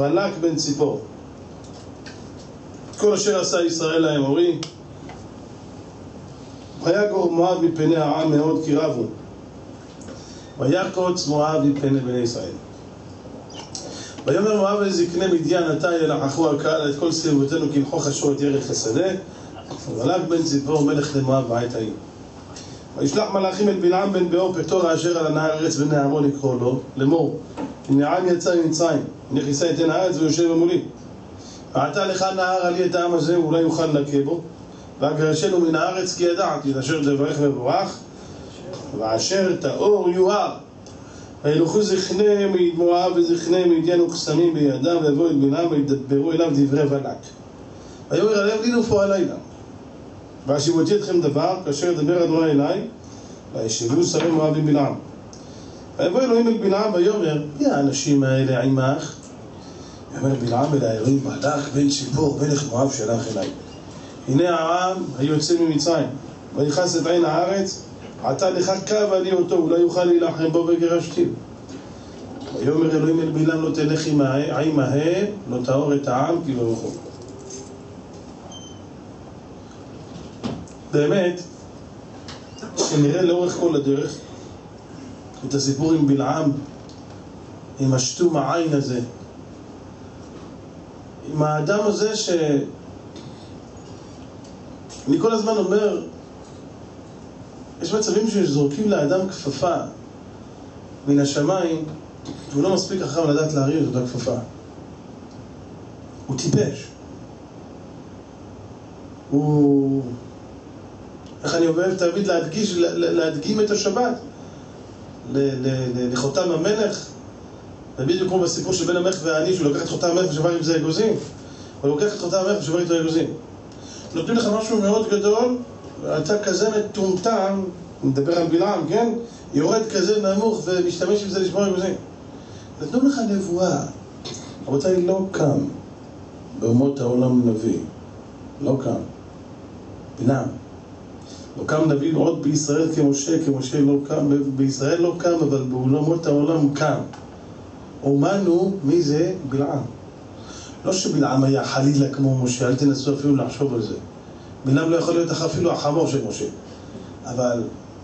בלק בן ציפור. כל אשר עשה ישראל האמורי, ויגור מואב מפני העם מאוד כי רבו, ויקוץ מואב מפני בני ישראל. ויאמר מואב לזקני מדיין, עתה ילחכו הקהל את כל סביבותינו כי ילכו חשו את ירך השדה. ובלק בן ציפור מלך למואב בעת ההיא. וישלח מלאכים את בלעם בן באור פטור אשר על הנהר ארץ בני עמון לקרוא לו לאמור, אם העם יצא ממצרים נכנסה אתן הארץ ויושב במולי, ועתה לך נהר עלי את העם הזה ואולי יוכל לקה בו, ואגרשנו מן הארץ כי ידעתי את אשר תברך וברך ואשר תאור יואר. וילכו זכני מואב וזכני מדיין וקסמים בידם, ויבואו את בלעם וידברו אליו דברי בלק. ויאמר עליהם לי נופו הלילה, והשיבותי אתכם דבר כאשר ידבר אדוני אליי, וישבו שרי מואב עם בלעם. ויבוא אלוהים אל בלעם ויאמר, מי האנשים האלה עמך? ויאמר בלעם אל האלוהים, בלק בן ציפור מלך מואב שלח אליי. הנה העם היוצא ממצרים, ויכנס את עין הארץ, עתה לך קו עלי אותו, אולי יוכל להילחם בו וגירשתיו. ויאמר אלוהים אל בלעם, לא תלך עמהם, לא תאור את העם כי ברוחו. באמת, שנראה לאורך כל הדרך את הסיפור עם בלעם, עם השתום העין הזה, עם האדם הזה אני כל הזמן אומר, יש מצבים שזורקים לאדם כפפה מן השמיים, והוא לא מספיק אחר לדעת להרים את אותה כפפה. הוא טיפש. איך אני אוהב תמיד להדגים את השבת לחותם המלך, ובדיוק כמו בסיפור של בן המלך והעני, שהוא לוקח את חותם המלך ושבר עם זה אגוזים, הוא לוקח את חותם המלך ושבר איתו אגוזים. נותנים לך משהו מאוד גדול, ואתה כזה מטומטם, מדבר על בלעם, כן? יורד כזה נמוך ומשתמש עם זה לשבור אגוזים. נתנו לך נבואה. רבותיי, לא קם באומות העולם נביא, לא קם. בלעם. לא קם נביא עוד בישראל כמשה לא קם, בישראל לא קם, אבל באומות העולם קם. אומנו, מי זה? בלעם. לא שבלעם היה חלילה כמו משה, אל תנסו אפילו לחשוב על זה. בלעם לא יכול להיות אפילו החמור של משה. אבל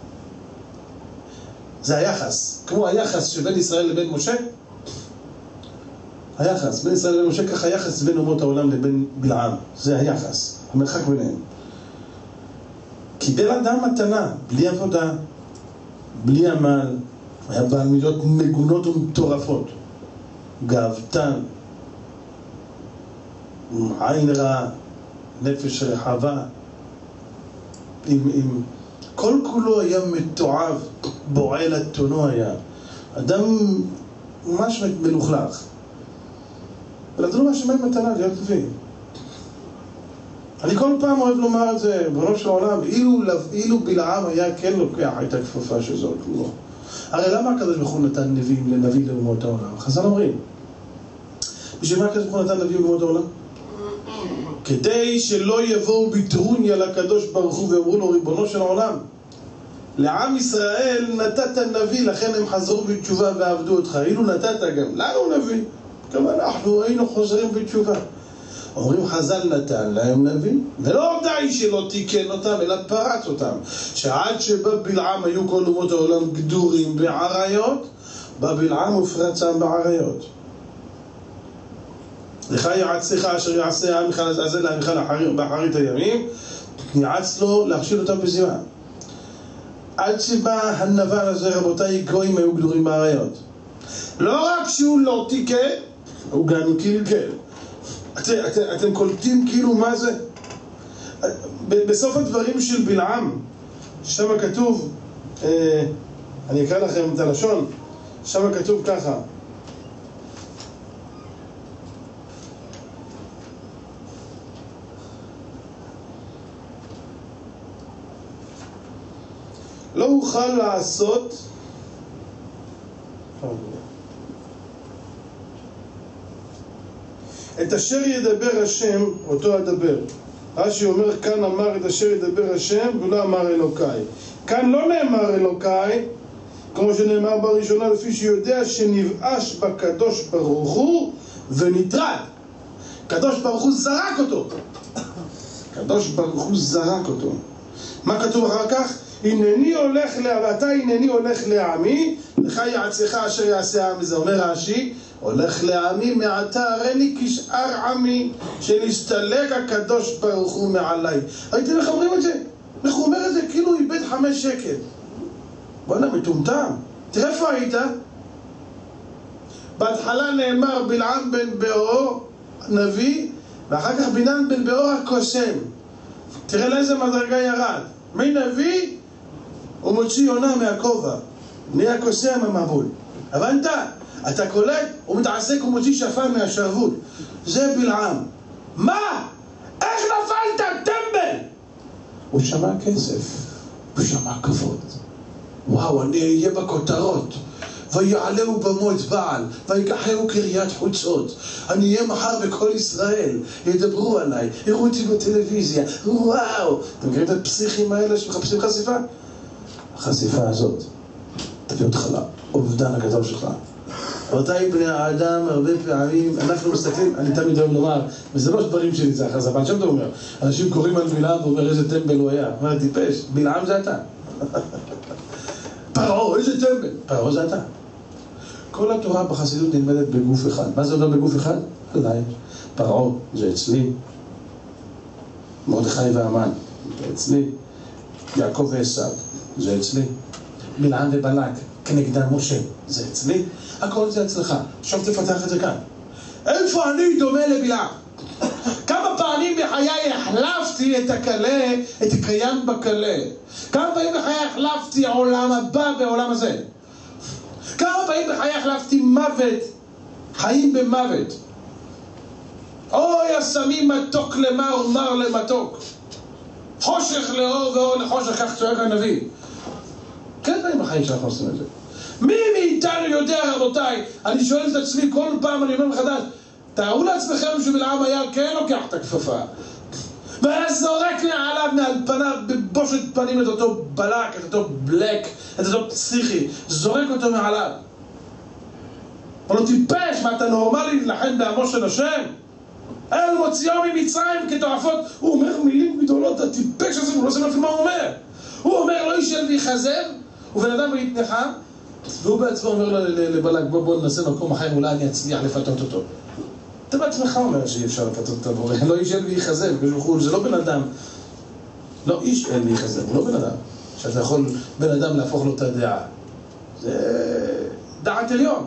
זה היחס. כמו היחס שבין ישראל לבין משה, היחס בין ישראל לבין משה, ככה היחס בין אומות העולם לבין בלעם. זה היחס, המרחק ביניהם. קיבל אדם מתנה, בלי עבודה, בלי עמל, היה בעל מידות מגונות ומטורפות, גאוותן, עין רע, נפש רחבה, עם כל כולו היה מתועב, בועל עתונו היה, אדם ממש מלוכלך. ולתנו מה שמיים מתנה להיות נביא. אני כל פעם אוהב לומר את זה בראש העולם, אילו בלעם היה כן לוקח את הכפפה שזאת לו. הרי למה הקדוש ברוך הוא נתן נביא לאומות העולם? חז"ל אומרים, בשביל מה הקדוש ברוך הוא נתן נביא לאומות העולם? כדי שלא יבואו בטרוניה לקדוש ברוך הוא ואמרו לו, ריבונו של העולם, לעם ישראל נתת נביא, לכן הם חזרו בתשובה ועבדו אותך. אילו נתת גם לנו נביא, גם אנחנו היינו חוזרים בתשובה. אומרים חז"ל נתן להם נביא, ולא די שלא תיקן אותם, אלא פרץ אותם. שעד שבא בלעם היו כל אומות העולם גדורים בעריות, בא בלעם ופרצם בעריות. לך יעצך אשר יעשה העם מיכל הזה להמיכל באחרית הימים, יעץ לו להכשיל אותם בזימה. עד שבא הנבל הזה, רבותיי, גויים היו גדורים בעריות. לא רק שהוא לא תיקן, הוא גם קלקל. אתם קולטים כאילו מה זה? בסוף הדברים של בלעם, שם כתוב, אני אקרא לכם את הלשון, שם כתוב ככה, לא אוכל לעשות את אשר ידבר השם, אותו אדבר. רש"י אומר, כאן אמר את אשר ידבר השם ולא אמר אלוקיי. כאן לא נאמר אלוקיי, כמו שנאמר בראשונה, לפי שיודע שנבאש בקדוש ברוך הוא ונטרד. הקדוש ברוך הוא זרק אותו. הקדוש ברוך הוא זרק אותו. מה כתוב אחר כך? הנני הולך ואתה הנני הולך לעמי, לך יעצך אשר יעשה העם. זה אומר רש"י, הולך לעמי מעתה הריני כשאר עמי, שנסתלק הקדוש ברוך הוא מעליי. ראיתם איך אומרים את זה? איך הוא אומר את זה? כאילו הוא איבד 5 שקל. בוא'נה, מטומטם. תראה איפה היית? בהתחלה נאמר בלעם בן באור נביא, ואחר כך בלעם בן באור הקוסם. תראה לאיזה מדרגה ירד. מנביא הוא מוציא יונה מהכובע, נהיה הקוסם המבול. הבנת? אתה קולט? הוא מתעסק, הוא מוציא שפן מהשרוול. זה בלעם. מה? איך נפלת, טמבל? הוא שמע כסף, הוא שמע כבוד. וואו, אני אהיה בכותרות. ויעלהו במות בעל, ויקחהו קריית חוצות. אני אהיה מחר בכל ישראל, ידברו עליי, יראו אותי בטלוויזיה. וואו. אתם מכירים את הפסיכים האלה שמחפשים חשיפה? החשיפה הזאת תביא אותך לאובדן הגדול שלך. רבותיי בני האדם, הרבה פעמים אנחנו מסתכלים, אני תמיד אוהב לומר, וזה לא דברים שלי, זה אחר זמן, שם אתה אומר, אנשים קוראים על בלעם ואומר איזה טמבל הוא היה. אומר, טיפש, בלעם זה אתה. פרעה, איזה טמבל. פרעה זה אתה. כל התורה בחסידות נלמדת בגוף אחד. מה זה אומר בגוף אחד? עליי. פרעה זה אצלי, מרדכי והמן זה אצלי, יעקב ועשיו זה אצלי, בלעם ובלק כנגדם משה זה אצלי. הכל זה אצלך. עכשיו תפתח את זה כאן. איפה אני דומה לבלעם? כמה פעמים בחיי החלפתי את הקלה, את הקיים בקלה. כמה פעמים בחיי החלפתי העולם הבא בעולם הזה. כמה פעמים בחיי החלפתי מוות, חיים במוות. אוי השמים מתוק למר ומר למתוק, חושך לאור ואור לחושך, כך צועק הנביא. כן פעמים בחיים שאנחנו עושים את זה. מי מאיתנו יודע, רבותיי, אני שואל את עצמי כל פעם, אני אומר מחדש, תארו לעצמכם שבלעם היה כן לוקח את הכפפה והיה זורק מעליו, מעל פניו, בבושת פנים את אותו בלק, את אותו בלק, את אותו פסיכי, זורק אותו מעליו. אבל לא טיפש, מה אתה נורמלי להילחם בעמו של השם? אל מוציאו ממצרים כתועפות. הוא אומר מילים גדולות, הטיפש הזה, הוא לא עושה מה הוא אומר. הוא אומר לא ישב ויחזב, ובן אדם ויתנחם, והוא בעצמו אומר לבלק, בוא ננסה מקום אחר, אולי אני אצליח לפתות אותו. אתה בעצמך אומר שאי אפשר לפתות את הבורא, לא איש אל ויחזב, זה לא בן אדם, לא איש אל ויחזב, הוא לא בן אדם, שאתה יכול בן אדם להפוך לו את הדעה, זה דעת עליון.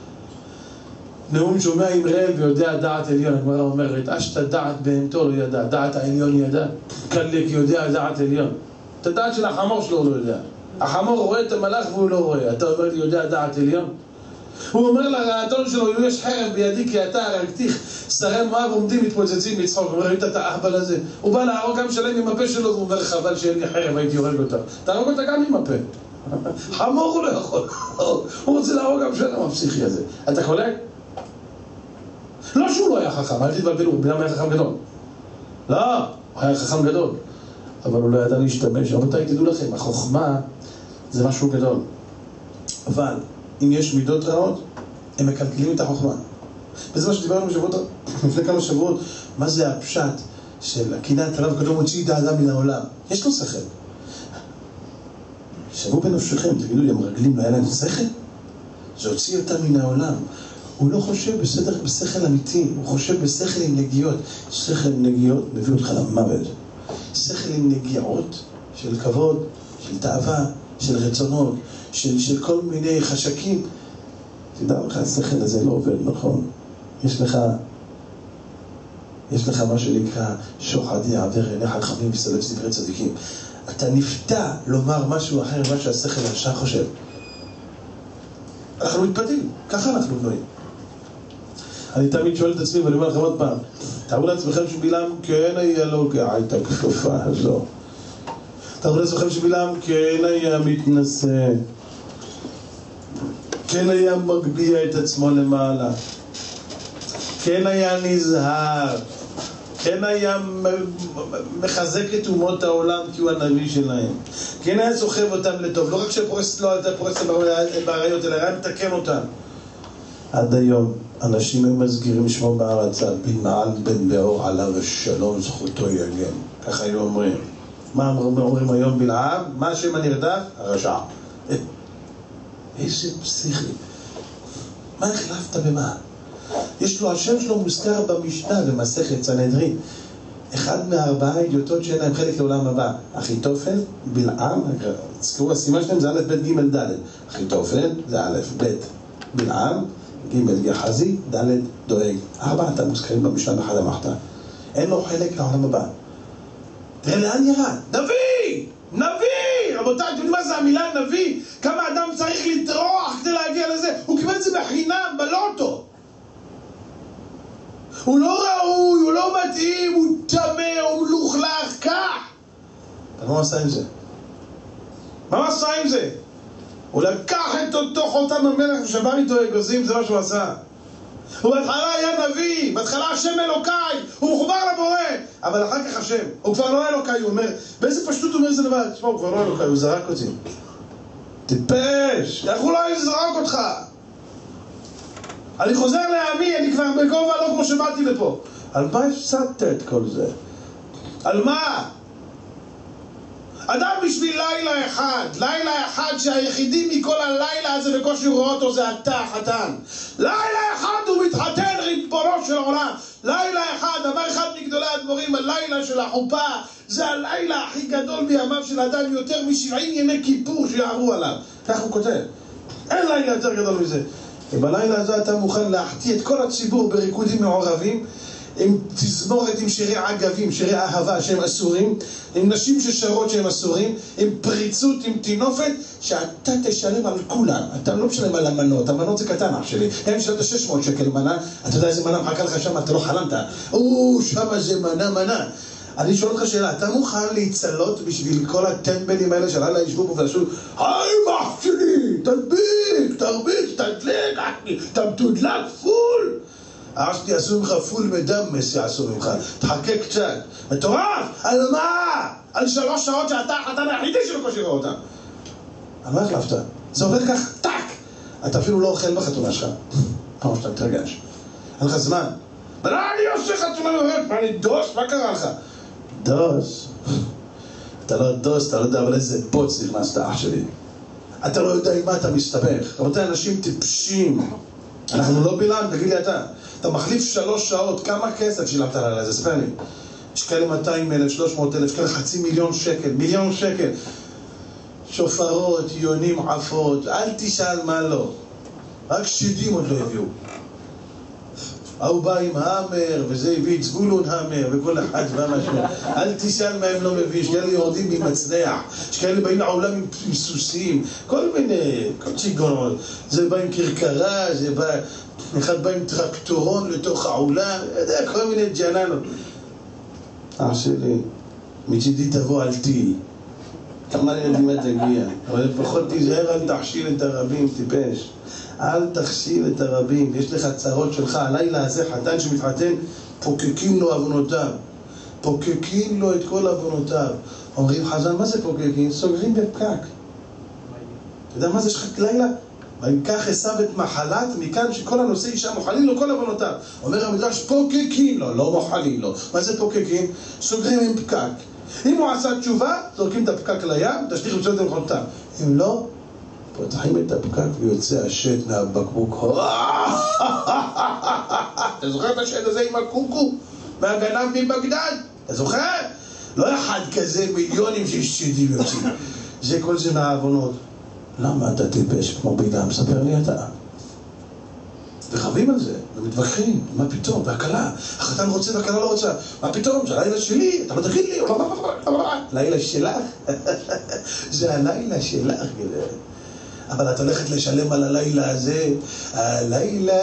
נאום שומע אמרל ויודע דעת עליון, הגמרא אומרת, אשת דעת בהמתו לא ידע, דעת העליון ידע, קלק יודע דעת עליון. את הדעת של החמור שלו לא יודע, החמור רואה את המלאך והוא לא רואה, אתה אומר לי יודע דעת עליון? הוא אומר לרעתון שלו, יש חרב בידי כי אתה הרגתיך, שרי מואב עומדים מתפוצצים מצחוק. הוא אומר, ראית את האחבל הזה? הוא בא להרוג גם שלם עם הפה שלו, והוא אומר, חבל שאין לי חרב, הייתי הורג אותה. תהרוג אותה גם עם הפה. חמור הוא לא יכול. הוא רוצה להרוג גם שלם הפסיכי הזה. אתה קולט? לא שהוא לא היה חכם, אל תתבלבלו, הוא בנם היה חכם גדול. לא, הוא היה חכם גדול. אבל הוא לא ידע להשתמש. רבותיי, תדעו לכם, החוכמה זה משהו גדול. אבל אם יש מידות רעות, הם מקלקלים את החוכמה. וזה מה שדיברנו לפני כמה שבועות, מה זה הפשט של הקנאת עליו הקדום הוציא את האדם מן העולם. יש לו שכל. שבו בנפשכם, תגידו לי, המרגלים לא היה להם שכל? זה הוציא אותם מן העולם. הוא לא חושב בשכל אמיתי, הוא חושב בשכל עם נגיעות. שכל עם נגיעות מביא אותך למוות. שכל עם נגיעות של כבוד, של תאווה, של רצונות, של כל מיני חשקים. תדע לך, השכל הזה לא עובד, נכון? יש לך מה שנקרא שוחד יעבר עיניך חכמים וסלף סדרי צדיקים. אתה נפתע לומר משהו אחר ממה שהשכל הישר חושב. אנחנו מתפתים, ככה אנחנו בנויים. אני תמיד שואל את עצמי ואני אומר לכם עוד פעם, תארו לעצמכם שבלעם כן היה לוקח את הכפפה הזו. תארו לעצמכם שבלעם כן היה מתנשא, כן היה מגביה את עצמו למעלה, כן היה נזהר, כן היה מחזק את אומות העולם כי הוא הנביא שלהם, כן היה סוחב אותם לטוב, לא רק שפורסת לו, אתה פורסת בעריות, אלא היה מתקן אותם. עד היום אנשים הם מסגירים שמו בארצה, בלעם בן בעור עליו השלום זכותו יגן. ככה היו אומרים. מה אומרים היום בלעם? מה השם הנרדף? הרשע. איזה פסיכי. מה החלפת במה? יש לו, השם שלו מוזכר במשנה במסכת סנהדרין. אחד מהארבעה אידיוטות שאין להם חלק לעולם הבא. אחיתופל, בלעם, תזכרו, הסימן שלהם זה א' ב' ג' ד'. אחיתופל זה א' ב' בלעם, ג' גחזי, ד' דואג. ארבעת המוזכרים במשנה בחד המחתה. אין לו חלק לעולם הבא. תראה לאן ירד? נביא! נביא! רבותיי, אתם יודעים מה זה המילה נביא? כמה אדם צריך לטרוח כדי להגיע לזה? הוא קיבל את זה בחינם, בלוטו. הוא לא ראוי, הוא לא מתאים, הוא טמא, הוא מלוכלך, כך. אבל מה עשה עם זה? מה עשה עם זה? הוא לקח את אותו חותם המלך ושבר איתו אגוזים, זה מה שהוא עשה. הוא בהתחלה היה נביא, בהתחלה השם אלוקיי, הוא מחובר לבורא, אבל אחר כך השם, הוא כבר לא אלוקיי, הוא אומר, באיזה פשטות הוא אומר זה לבד? תשמע, הוא כבר לא אלוקיי, הוא זרק אותי. טיפש, איך הוא לא יזרק אותך? אני חוזר לעמי, אני כבר בגובה לא כמו שבאתי לפה. על מה הפסדת את כל זה? על מה? אדם בשביל לילה אחד שהיחידים מכל הלילה הזה בקושי רואה אותו זה אתה, חתן. לילה אחד הוא מתחתן, ריבונו של עולם. לילה אחד, דבר אחד מגדולי הדבורים, הלילה של החופה, זה הלילה הכי גדול בימיו של אדם, יותר מ70 ימי כיפור שיעברו עליו. כך הוא כותב. אין לילה יותר גדול מזה. ובלילה הזה אתה מוכן להחטיא את כל הציבור בריקודים מעורבים, עם תזמורת, עם שירי עגבים, שירי אהבה שהם אסורים, עם נשים ששרות שהם אסורים, עם פריצות, עם תינופת, שאתה תשלם על כולם. אתה לא משלם על המנות, המנות זה קטן אח שלי, הם שלמת 600 שקל מנה, אתה יודע איזה מנה מחכה לך שם, אתה לא חלמת, שמה זה מנה. אני שואל אותך שאלה, אתה מוכן להצלות בשביל כל הטמבלים האלה של הלילה ישבו פה ועשו היי אח שלי, תרביק, תדלק, תמתודלק פול. אח שלי עשו ממך פול מדמס יעשו ממך, תחכה קצת. מטורף, על מה? על 3 שעות שאתה החתן היחידי שבקושי רואה אותם. על מה החלפת? זה עובד כך, טק. אתה אפילו לא אוכל בחתונה שלך. כמו שאתה מתרגש. אין לך זמן. אבל אני עושה חתונה בבית, מה אני דוס? מה קרה לך? דוס? אתה לא דוס, אתה לא יודע אבל איזה בוץ נכנסת אח שלי. אתה לא יודע עם מה אתה מסתבך. רבותי, אנשים טיפשים. אנחנו לא בלעם, תגיד לי אתה מחליף 3 שעות, כמה כסף שילמת עליי? זה ספר לי. יש כאלה 200,000, 300,000, יש כאלה 500,000 שקל, 1,000,000 שקל. שופרות, יונים, עפות, אל תשאל מה לא. רק שדים עוד לא הביאו. הוא בא עם האמר, וזה הביא את זבולון האמר, וכל אחד בא משמע. אל תשאל מה הם לא מביא, יש כאלה יורדים ממצנח, יש כאלה באים לעולם עם סוסים, כל מיני, כל שיגונות. זה בא עם קרקרה, זה בא, אחד בא עם טרקטורון לתוך העולם, כל מיני ג'ננות. אח שלי, מצידי תבוא על טיל. כמה ילדים את תגיע, אבל לפחות תיזהר, אל תכשיל את הרבים, טיפש. אל תכשיל את הרבים, יש לך צרות שלך. הלילה הזה חתן שמתחתן, פוקקים לו עוונותיו, פוקקים לו את כל עוונותיו. אומרים חז"ל, מה זה פוקקים? סוגרים בפקק. אתה יודע מה זה שחק לילה? ויקח עשיו את מחלת, מכאן שכל הנושא אישה מוחלים לו כל עוונותיו. אומר המדרש, פוקקים לו, לא מוחלים לו. מה זה פוקקים? סוגרים עם פקק. אם הוא עשה תשובה, זורקים את הפקק לים, תשליך מצוות למחונתם. אם לא, פותחים את הפקק ויוצא השד מהבקבוק. אתה זוכר את השד הזה עם הקוקו? מהגנב מבגדד? אתה זוכר? לא אחד כזה, מיליונים של שדים יוצאים. זה כל זה מהעוונות. למה אתה טיפש כמו בלעם? ספר לי אתה. וחווים על זה, ומתווכחים, מה פתאום? והקלה, החתן רוצה והקלה לא רוצה. מה פתאום? זה הלילה שלי, אתה לא תגיד לי. לילה שלך? זה הלילה שלך, גברת. אבל את הולכת לשלם על הלילה הזה. הלילה,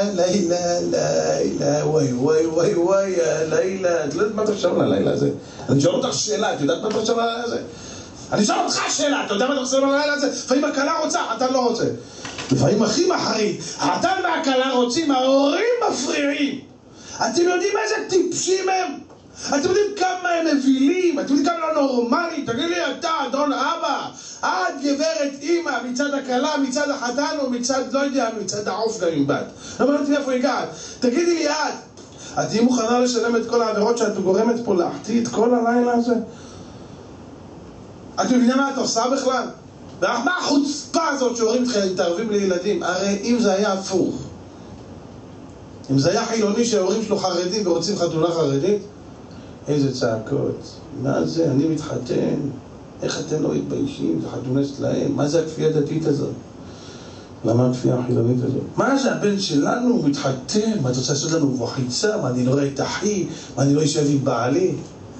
וואי, הלילה. את לא יודעת מה אתה חושב על הלילה הזה? אני שואל אותך שאלה, את יודעת מה אתה חושב על הלילה הזה? אני שואל אותך שאלה, אתה יודע מה אתה חושב על הלילה הזה? לפעמים הקלה רוצה, החתן לא רוצה. לפעמים הכי מחריד, החתן והקלה רוצים, ההורים מפריעים. אתם יודעים איזה טיפשים הם? אתם יודעים כמה הם מבילים? ילדים, אתם יודעים כמה לא נורמלי? תגיד לי אתה, אדון אבא, את גברת אימא, מצד הכלה, מצד החתן או מצד, לא יודע, מצד העוף גם עם בת. לא מעניין אותי מאיפה הגעת. תגידי לי את תהיי מוכנה לשלם את כל העבירות שאת גורמת פה להחטיא את כל הלילה הזה? את מבינה מה את עושה בכלל? ומה החוצפה הזאת שהורים מתערבים לילדים? הרי אם זה היה הפוך, אם זה היה חילוני שההורים שלו חרדים ורוצים חתונה חרדית, איזה צעקות. מה זה? אני מתחתן. איך אתם לא מתביישים? זה חתונה שלהם. מה זה הכפייה הדתית הזאת? למה הכפייה החילונית הזאת? מה זה הבן שלנו מתחתן? מה אתה רוצה לעשות לנו בחיצה? מה אני לא רואה את אחי? מה אני לא יושב עם בעלי?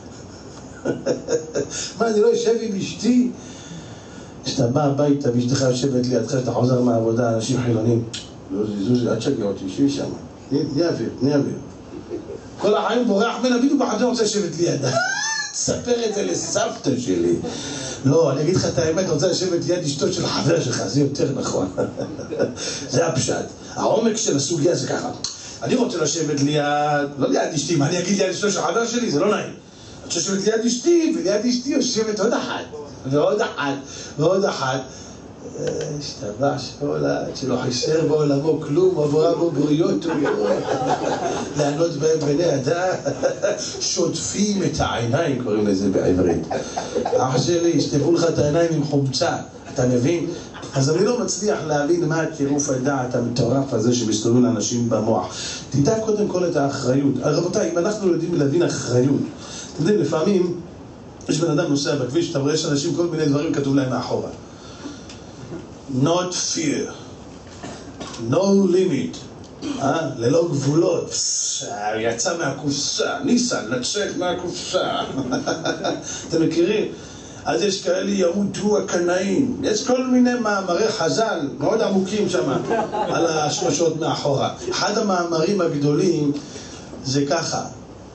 מה אני לא יושב עם אשתי? כשאתה בא הביתה ואשתך יושבת לידך, שאתה חוזר מהעבודה, אנשים חילונים, זוזי, אל תשגע אותי, שבי שם. תני אוויר. כל החיים בורח ממנה, בדיוק בחתונה רוצה לשבת לידה. תספר את זה לסבתא שלי. לא, אני אגיד לך את האמת, רוצה לשבת ליד אשתו של חבר שלך, זה יותר נכון. זה הפשט. העומק של הסוגיה זה ככה. אני רוצה לשבת ליד, לא ליד אשתי, מה אני אגיד ליד אשתו של חבר שלי? זה לא נעים. אני רוצה לשבת ליד אשתי, וליד אשתי יושבת עוד אחת. ועוד אחת. השתבח שעולה, שלא חיסר בעולמו כלום, עברה בו בריות לענות בהם בני אדם, שוטפים את העיניים, קוראים לזה בעברית. אח שלי, שטפו לך את העיניים עם חומצה, אתה מבין? אז אני לא מצליח להבין מה הטירוף הדעת המטורף הזה שמסתובבים לאנשים במוח. תדע קודם כל את האחריות. רבותיי, אם אנחנו יודעים להבין אחריות, אתם יודעים, לפעמים יש בן אדם נוסע בכביש, אתה רואה שאנשים כל מיני דברים כתוב להם מאחורה. Not fear, no limit, ללא גבולות, יצא מהקופסה, ניסן, לצאת מהקופסה. אתם מכירים? אז יש כאלה ימותו הקנאים, יש כל מיני מאמרי חז"ל מאוד עמוקים שם על השמשות מאחורה. אחד המאמרים הגדולים זה ככה: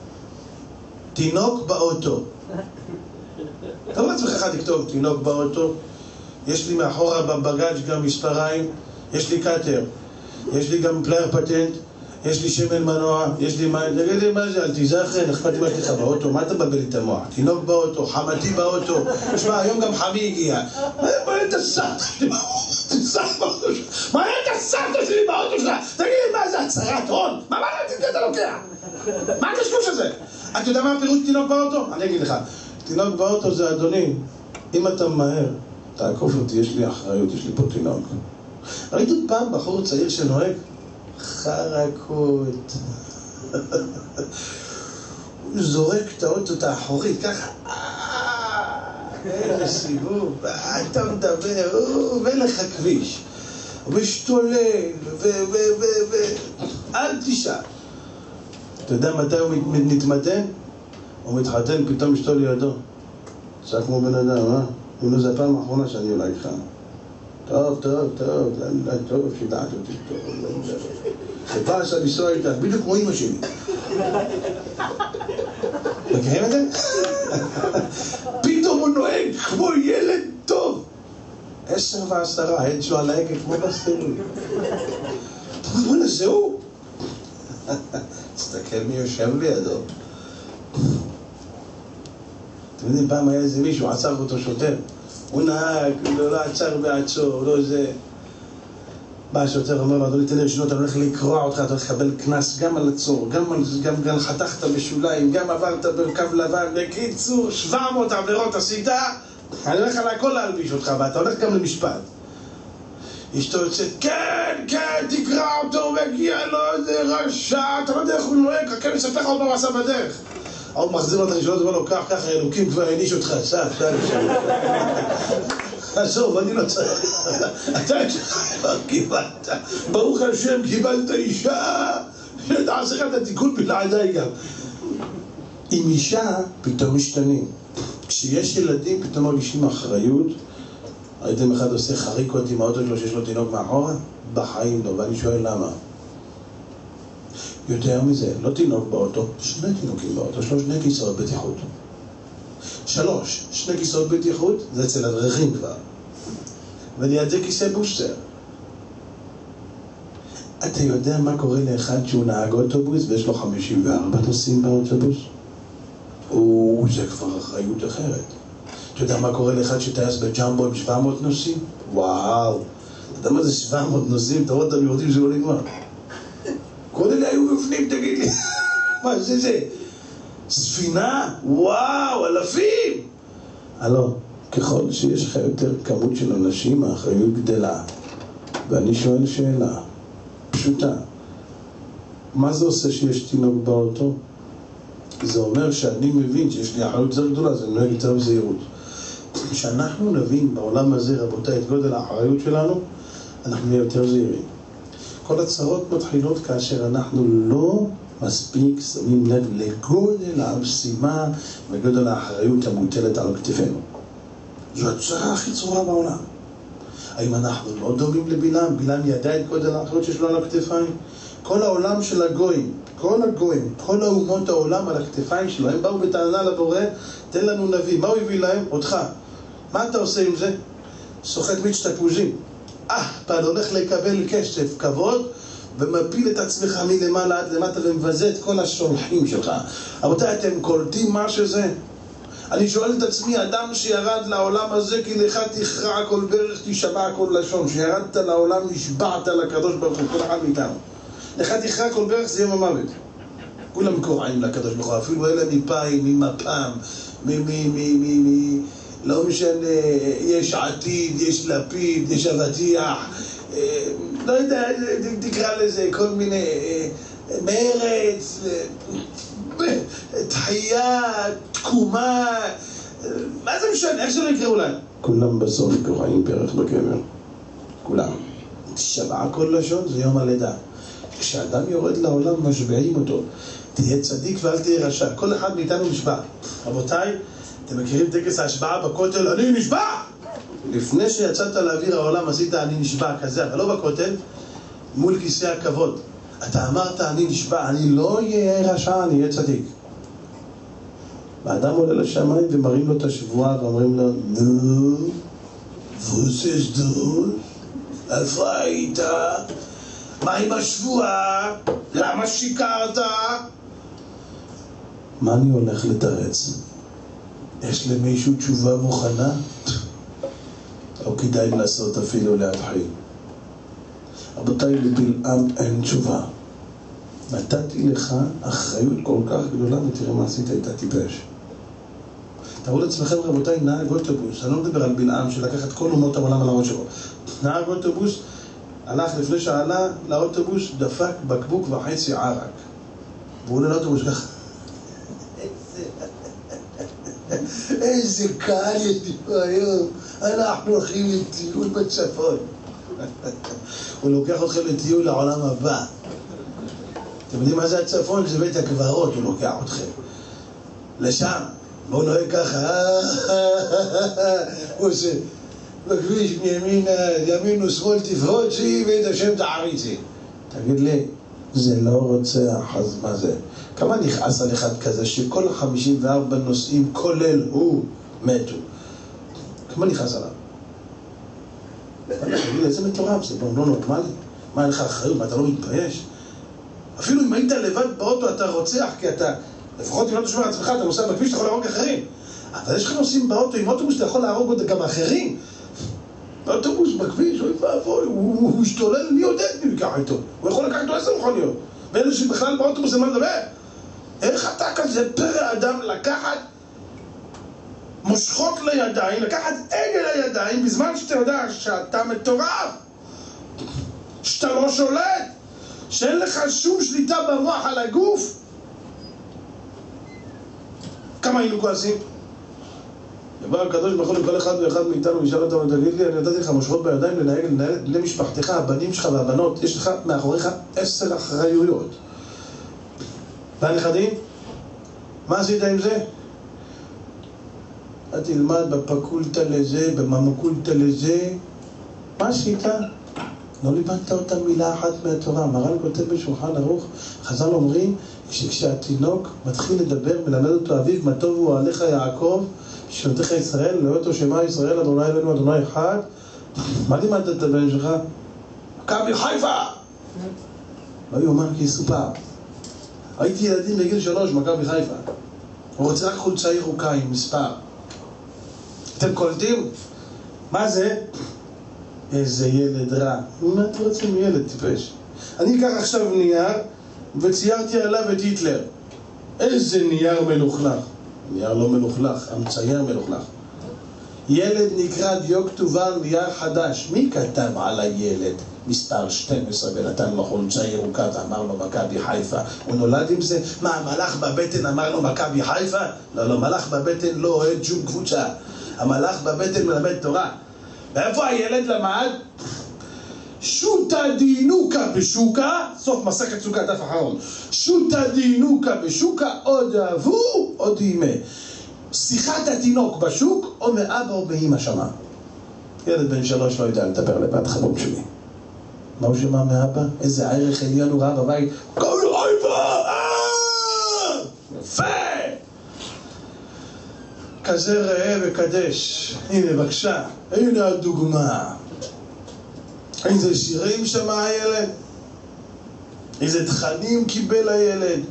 תינוק באוטו. אתה לא צריך אחד לכתוב תינוק באוטו. יש לי מאחורה בבגאג' גם מספריים, יש לי קאטר, יש לי גם פלייר פטנט, יש לי שמן מנוע, יש לי מים. תגיד לי מה זה, אל תיזכר, אכפת לי מה שלך באוטו, מה אתה מבלבל את המוח? תינוק באוטו, חמתי באוטו. תשמע, היום גם חמי הגיע. מה את הסבתא שלי באוטו שלך? מה את הסבתא שלי באוטו שלך? תגיד לי מה זה, הצהרת הון? מה אתה לוקח? מה הקשקוש הזה? אתה יודע מה הפירוש תינוק באוטו? אני אגיד לך, תינוק באוטו זה אדוני, אם אתה ממהר תעקוף אותי, יש לי אחריות, יש לי פה תינוק. ראיתם פעם בחור צעיר שנוהג? חרקות. הוא זורק את האוטו האחורית, ככה. איזה סיבוב, אתה מדבר, הוא מלך הכביש. הוא משתולל, אל תשאל. אתה יודע מתי הוא מתמתן? הוא מתחתן, פתאום אשתו לידו. עשה כמו בן אדם, אם לא זה הפעם האחרונה שאני אולי איתך. טוב, שידעת אותי, טוב. חיפה עשה לנסוע איתך, בדיוק כמו אמא שלי. מכירים את זה? פתאום הוא נוהג כמו ילד טוב. 10 ו10, אין שלו על ההגה כמו בסטרים. אתה אומר, בוא'נה, זהו? תסתכל מי יושב לידו. אתם יודעים, פעם היה איזה מישהו, עצר אותו שוטר. הוא נהג, לא עצר בעצור, לא זה. בא השוטר, אומר לו, אדוני, תן לי רשיונות, אני הולך לקרוע אותך, אתה הולך לקבל קנס גם על עצור, גם חתכת בשוליים, גם עברת בקו לבן, בקיצור, 700 עבירות עשית, אני הולך על הכל להלביש אותך, ואתה הולך גם למשפט. אשתו יוצאת, כן, תקרא אותו, מגיע לו איזה רשע, אתה לא יודע איך הוא נוהג, רק אני אספר לך עוד מה הוא עשה בדרך. הוא מחזיר לו את הראשונות ואומר לו, ככה, אלוקים כבר העניש אותך, סף, עזוב, אני לא צריך. אתה קיבלת, ברוך השם, קיבלת אישה, שתעשה לך את התיקון בלעדיי גם. עם אישה פתאום משתנים. כשיש ילדים פתאום מרגישים אחריות. ראיתם אחד עושה חריקות עם האוטו שלו שיש לו תינוק מאחורה? בחיים לא, ואני שואל למה. יותר מזה, לא תינוק באוטו, 2 תינוקים באוטו, 2 כיסאות בטיחות. 3, 2 כיסאות בטיחות, זה אצל הדרכים כבר. וליד זה כיסא בוסטר. אתה יודע מה קורה לאחד שהוא נהג אוטובוס ויש לו 54 נוסעים באוטובוס? הוא זה כבר אחריות אחרת. אתה יודע מה קורה לאחד שטייס בג'מבו עם 700 נוסעים? וואו, אתה יודע מה זה 700 נוסעים? אתה רואה אותם יורדים שזה לא נגמר. כל אלה היו בפנים, תגיד לי. מה זה? ספינה? וואו, אלפים! הלו, ככל שיש לך יותר כמות של אנשים, האחריות גדלה. ואני שואל שאלה פשוטה. מה זה עושה שיש תינוק באוטו? זה אומר שאני מבין שיש לי אחריות יותר גדולה, זה נוהג יותר בזהירות. כשאנחנו נבין בעולם הזה, רבותיי, את גודל האחריות שלנו, אנחנו נהיה יותר זהירים. כל הצרות מתחילות כאשר אנחנו לא מספיק שמים לב לגודל המשימה וגודל האחריות המוטלת על כתפינו. זו הצרה הכי צורה בעולם. האם אנחנו לא דומים לבלעם? בלעם ידע את גודל האחריות שיש לו על הכתפיים? כל העולם של הגויים, כל האומות העולם על הכתפיים שלו, הם באו בטענה לבורא, תן לנו נביא. מה הוא הביא להם? אותך. מה אתה עושה עם זה? סוחט מיץ' תפוזים. אתה הולך לקבל כסף, כבוד, ומפיל את עצמך מלמעלה עד למטה ומבזה את כל השולחים שלך. רבותיי, אתם קולטים מה שזה? אני שואל את עצמי, אדם שירד לעולם הזה, כי לך תכרע כל ברך, תשבע כל לשון. שירדת לעולם, נשבעת לקדוש ברוך הוא, כל אחד מאיתנו. לך תכרע כל ברך, זה יום המוות. כולם קוראים לקדוש ברוך הוא, אפילו אלה מפיים, ממפם, לא משנה, יש עתיד, יש לפיד, יש אבטיח, לא יודע, תקרא לזה כל מיני מרץ, תחייה, תקומה, מה זה משנה, איך שלא יקראו להם? כולם בסוף קוראים פרח בקבר, כולם. שבעה כל לשון זה יום הלידה. כשאדם יורד לעולם משבעים אותו, תהיה צדיק ואל תהיה רשע. כל אחד מאיתנו נשבע. רבותיי, אתם מכירים טקס ההשבעה בכותל? אני נשבע! לפני שיצאת לאוויר העולם עשית אני נשבע כזה, אבל לא בכותל, מול כיסא הכבוד. אתה אמרת אני נשבע, אני לא אהיה רשע, אני אהיה צדיק. האדם עולה לשמיים ומראים לו את השבועה ואומרים לו, נו, ווסס דול, איפה היית? מה עם השבועה? למה שיקרת? מה אני הולך לתרץ? יש למישהו תשובה מוכנה? או כדאי לעשות אפילו להתחיל? רבותיי, לבלעם אין תשובה. נתתי לך אחריות כל כך גדולה, ותראה מה עשית, הייתה טיפש. תראו לעצמכם, רבותיי, נהג אוטובוס, אני לא מדבר על בלעם שלקח את כל אומות העולם על הראש שלו. נהג אוטובוס הלך לפני שעלה לאוטובוס, דפק בקבוק וחצי ערק. והוא עולה לאוטובוס ככה. איזה קהל יש לי פה היום, אנחנו הולכים לטיול בצפון. הוא לוקח אתכם לטיול לעולם הבא. אתם יודעים מה זה הצפון? זה בית הקברות, הוא לוקח אתכם לשם. והוא נוהג ככה, הוא עושה בכביש מימין ושמאל תפרוצי ואת השם תעריצי. תגיד לי, זה לא רוצח, אז מה זה? כמה נכעס על אחד כזה שכל 54 נוסעים כולל הוא מתו? כמה נכעס עליו? תגיד לי, איזה מטורף, זה לא נורמלי? מה, אין לך אחריות? מה, אתה לא מתבייש? אפילו אם היית לבד באוטו אתה רוצח, כי אתה, לפחות אם לא תשמע על עצמך, אתה נוסע בכביש, אתה יכול להרוג אחרים. אבל יש לך נוסעים באוטו, עם אוטובוס אתה יכול להרוג עוד גם אחרים. באוטובוס בכביש, הוא משתולל, מי יודע את מי לקח איתו? הוא יכול לקח איתו 10 מכוניות. ואלה שבכלל באוטובוס אין מה לדבר. איך אתה כזה פרא אדם לקחת מושכות לידיים, לקחת עגל לידיים, בזמן שאתה יודע שאתה מטורף, שאתה לא שולט, שאין לך שום שליטה במוח על הגוף? כמה היינו כועסים? יבוא הקדוש ברוך הוא לכל אחד ואחד מאיתנו וישאל אותנו, תגיד לי, אני נתתי לך מושכות בידיים לנהל למשפחתך, הבנים שלך והבנות, יש לך מאחוריך 10 אחריויות. והנכדים? מה עשית עם זה? אתה תלמד בפקולטה לזה, בממקולטה לזה. מה עשית? לא לימדת אותה מילה אחת מהתורה. מרן כותב בשולחן ערוך, חז"ל אומרים שכשהתינוק מתחיל לדבר, מלמד אותו אביו, מה טוב הוא עליך יעקב, שנותיך ישראל, לא אותו שמה ישראל, אדוני אלוהינו אדוני אחד. מה לימדת את הבן שלך? מכבי חיפה! לא יאומן כי יסופר. הייתי ילדים בגיל 3, מכבי חיפה. הוא רוצה רק חולצה ירוקה עם מספר. אתם קולטים? מה זה? איזה ילד רע. מה אתם רוצים ילד טיפש? אני אקח עכשיו נייר וציירתי עליו את היטלר. איזה נייר מלוכלך. נייר לא מלוכלך, המצייר מלוכלך. ילד נקרא דיו כתובה נייר חדש. מי כתב על הילד מספר 12 ונתן לו חולצה ירוקה ואמר לו מכבי חיפה? הוא נולד עם זה? מה, המלאך בבטן אמר לו מכבי חיפה? לא, מלאך בבטן לא אוהד שום קבוצה. המלאך בבטן מלמד תורה. ואיפה הילד למד? שוטה דינוקה בשוקה, סוף מסכת סוכה דף אחרון. שוטה דינוקה בשוקה, עוד אהבו, עוד אימה. שיחת התינוק בשוק, או מאבא או באמא שמה. ילד בן 3 לא יודע לדבר לבת חבום שלי. מה הוא שמע מאבא? איזה ערך עליון הוא ראה בבית. כל חיפה! יפה! כזה ראה וקדש. הנה בבקשה, הנה הדוגמה. איזה שירים שמע הילד, איזה תכנים קיבל הילד,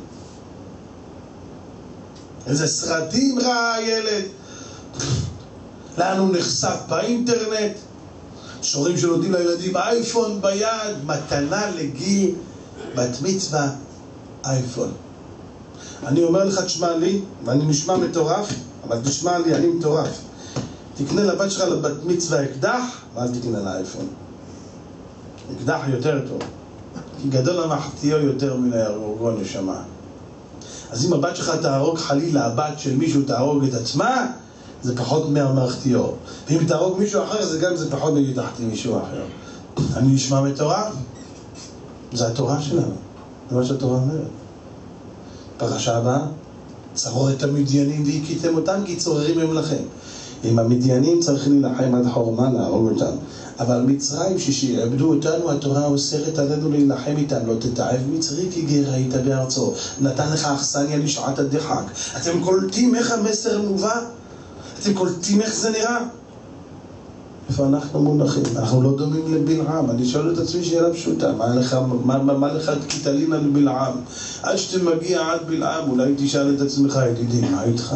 איזה סרטים ראה הילד, לאן הוא נחשף באינטרנט. שורים שנותנים לילדים אייפון ביד, מתנה לגיל בת מצווה, אייפון. אני אומר לך, תשמע לי, ואני נשמע מטורף, אבל תשמע לי, אני מטורף. תקנה לבת שלך לבת מצווה אקדח, ואל תקנה לאייפון. אקדח יותר טוב, כי גדול המחתיו יותר מן הארגון נשמה. אז אם הבת שלך תהרוג חלילה, הבת של מישהו תהרוג את עצמה, זה פחות מהמחתיו. ואם תהרוג מישהו אחר, זה פחות מתחתי מישהו אחר. אני נשמע מטורף? זה התורה שלנו, זה מה שהתורה אומרת. פרשה הבאה, צרור את המדיינים והכיתם אותם, כי צוררים הם לכם. עם המדיינים צריך להילחם עד חורמה, להרוג אותם. אבל מצרים ששיעבדו אותנו, התורה אוסרת עלינו להילחם איתם. לא תתעב מצרי כי גר היית בארצו, נתן לך אכסניה לשעת הדחק. אתם קולטים איך המסר מובא? אתם קולטים איך זה נראה? איפה אנחנו מונחים? אנחנו לא דומים לבלעם. אני שואל את עצמי שאלה פשוטה, מה לך תקיטלין על בלעם? עד שאתה מגיע עד בלעם, אולי תשאל את עצמך, ידידי, מה איתך?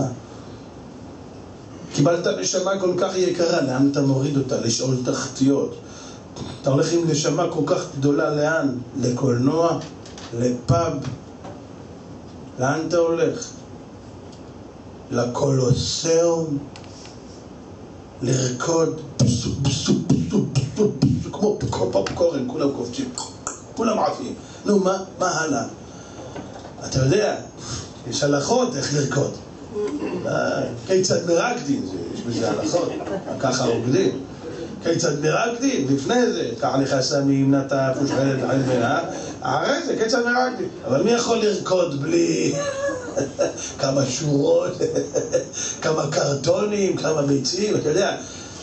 קיבלת נשמה כל כך יקרה, לאן אתה מוריד אותה? לשאול תחתיות. אתה הולך עם נשמה כל כך גדולה, לאן? לקולנוע? לפאב? לאן אתה הולך? לקולוסאום? לרקוד? כמו פופקורן, כולם קופצים, כולם עפים. נו, מה הלאה? אתה יודע, יש הלכות איך לרקוד. כיצד מרקדין, יש בזה הלכות, ככה רוקדים. כיצד מרקדין, לפני זה, קח לך סמים, נטף, ושחלת חל בנה, אחרי זה, כיצד מרקדין. אבל מי יכול לרקוד בלי כמה שורות, כמה קרטונים, כמה ביצים, אתה יודע?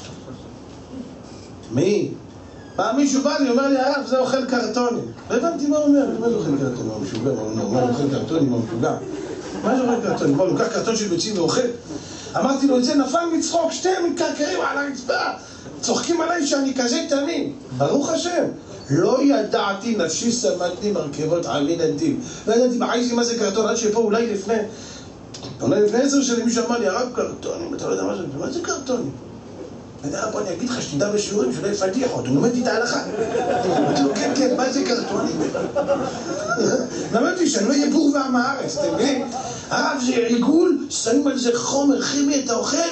מי? פעם מישהו בא לי, אומר לי, הרב, זה אוכל קרטונים. לא הבנתי מה הוא אומר, מה זה אוכל קרטונים, מה הוא משוגע, מה הוא אוכל קרטונים, מה הוא משוגע? מה זה אוכל קרטונים? בוא, לוקח קרטון של ביצים ואוכל. אמרתי לו, את זה נפל מצחוק, שתיהם מתקרקרים על הרצפה. צוחקים עליי שאני כזה תמים. ברוך השם. לא ידעתי נפשי סמדתי מרכבות עמין אנטים. לא ידעתי בחייתי מה זה קרטון, עד שפה אולי לפני 10 שנים מישהו אמר לי, הרב קרטונים, אתה לא יודע מה זה קרטונים? בוא אני אגיד לך שתדע בשיעורים שלא יפתיח אותו, נומד איתה הלכה. אמרתי לו, כן, מה זה קרטונים? למדתי שאני לא יהיה בור ועם הארץ, אתם מבינים? הרב זה עיגול, שמים על זה חומר כימי, אתה אוכל?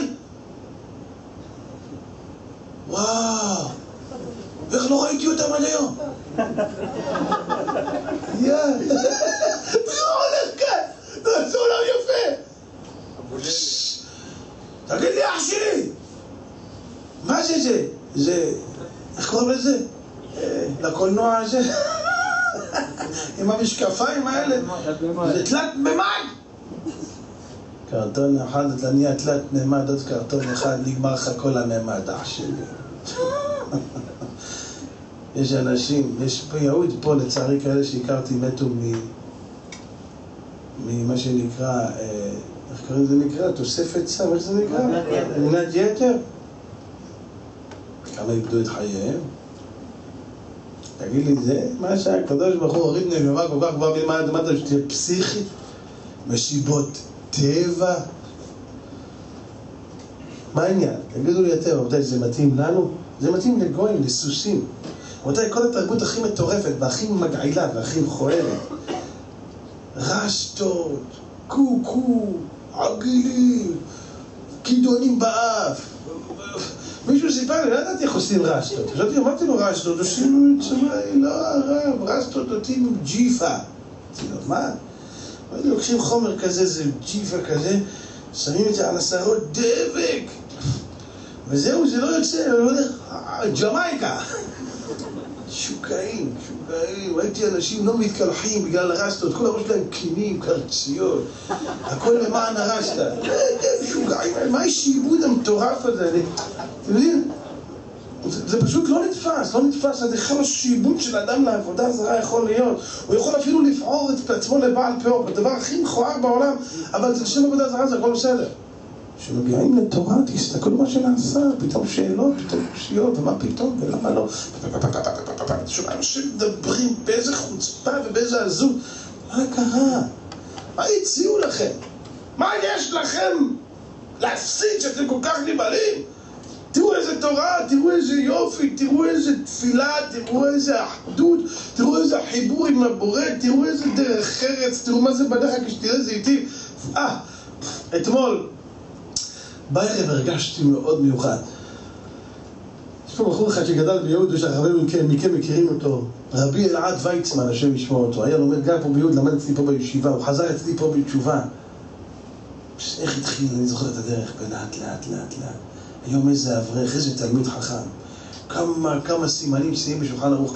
וואו, איך לא ראיתי אותם עד היום? זה הולך כאן, זה עולם יפה. תגיד לי אח שלי, מה זה? זה, איך קוראים לזה? לקולנוע הזה? עם המשקפיים האלה? זה תלת ממד! קרטון אחד, אתה נהיה תלת ממד, עוד קרטון אחד, נגמר לך כל הממד, אח שלי. יש אנשים, יש פה יהוד פה לצערי כאלה שהכרתי מתו ממה שנקרא, איך קוראים זה נקרא? תוספת סם, איך זה נקרא? מנת יתר? כמה איבדו את חייהם? תגיד לי, זה מה שהקדוש ברוך הוא הוריד נשמה כל כך כבר מלמד, מה אתה שתהיה פסיכית? מסיבות טבע. מה העניין? תגידו לי אתם, רבותיי, זה מתאים לנו? זה מתאים לגויים, לסוסים. רבותיי, כל התרבות הכי מטורפת והכי מגעילה והכי מכוערת. רשתות, קוקו, עגילים, כידונים באף. מישהו סיפר לי, לא ידעתי איך עושים רשתות. אמרתי לו רשתות, עושים לו את שמי, לא הרב, רשתות עושים עם ג'יפה. אמרתי לו, מה? לוקחים חומר כזה, זה ג'יפה כזה, שמים את זה על השערות דבק. וזהו, זה לא יוצא, ג'מייקה. שוקעים. ראיתי אנשים לא מתקלחים בגלל הרשתות, כל הראש להם קינים, קרציות, הכל למען הרשתה. שוקעים, מה השעבוד המטורף הזה? אתם יודעים? זה פשוט לא נתפס, עד אחד השעבוד של אדם לעבודה הזרה יכול להיות. הוא יכול אפילו לפעור את עצמו לבעל פאור, בדבר הכי מכוער בעולם, אבל זה לשם עבודה זרה, זה הכל בסדר. כשמגיעים לתורה, תסתכלו מה שנעשה, פתאום שאלות, פתאום קושיות, ומה פתאום, ולמה לא. שומע, אנשים מדברים באיזה חוצפה ובאיזה עזות. מה קרה? מה הציעו לכם? מה יש לכם להפסיד שאתם כל כך נבהלים? תראו איזה תורה, תראו איזה יופי, תראו איזה תפילה, תראו איזה אחדות, תראו איזה חיבור עם הבורא, תראו איזה דרך ארץ, תראו מה זה בדרך כשתראה זיתי. אתמול בערב הרגשתי מאוד מיוחד. יש פה בחור אחד שגדל ביהוד ושהרבים מכם מכירים אותו, רבי אלעד ויצמן, השם ישמע אותו. היה לומד גם פה ביהוד, למד אצלי פה בישיבה, הוא חזר אצלי פה בתשובה. איך התחיל, אני זוכר את הדרך, לאט. היום איזה אברך, איזה תלמיד חכם. כמה סימנים שמים בשולחן ערוך,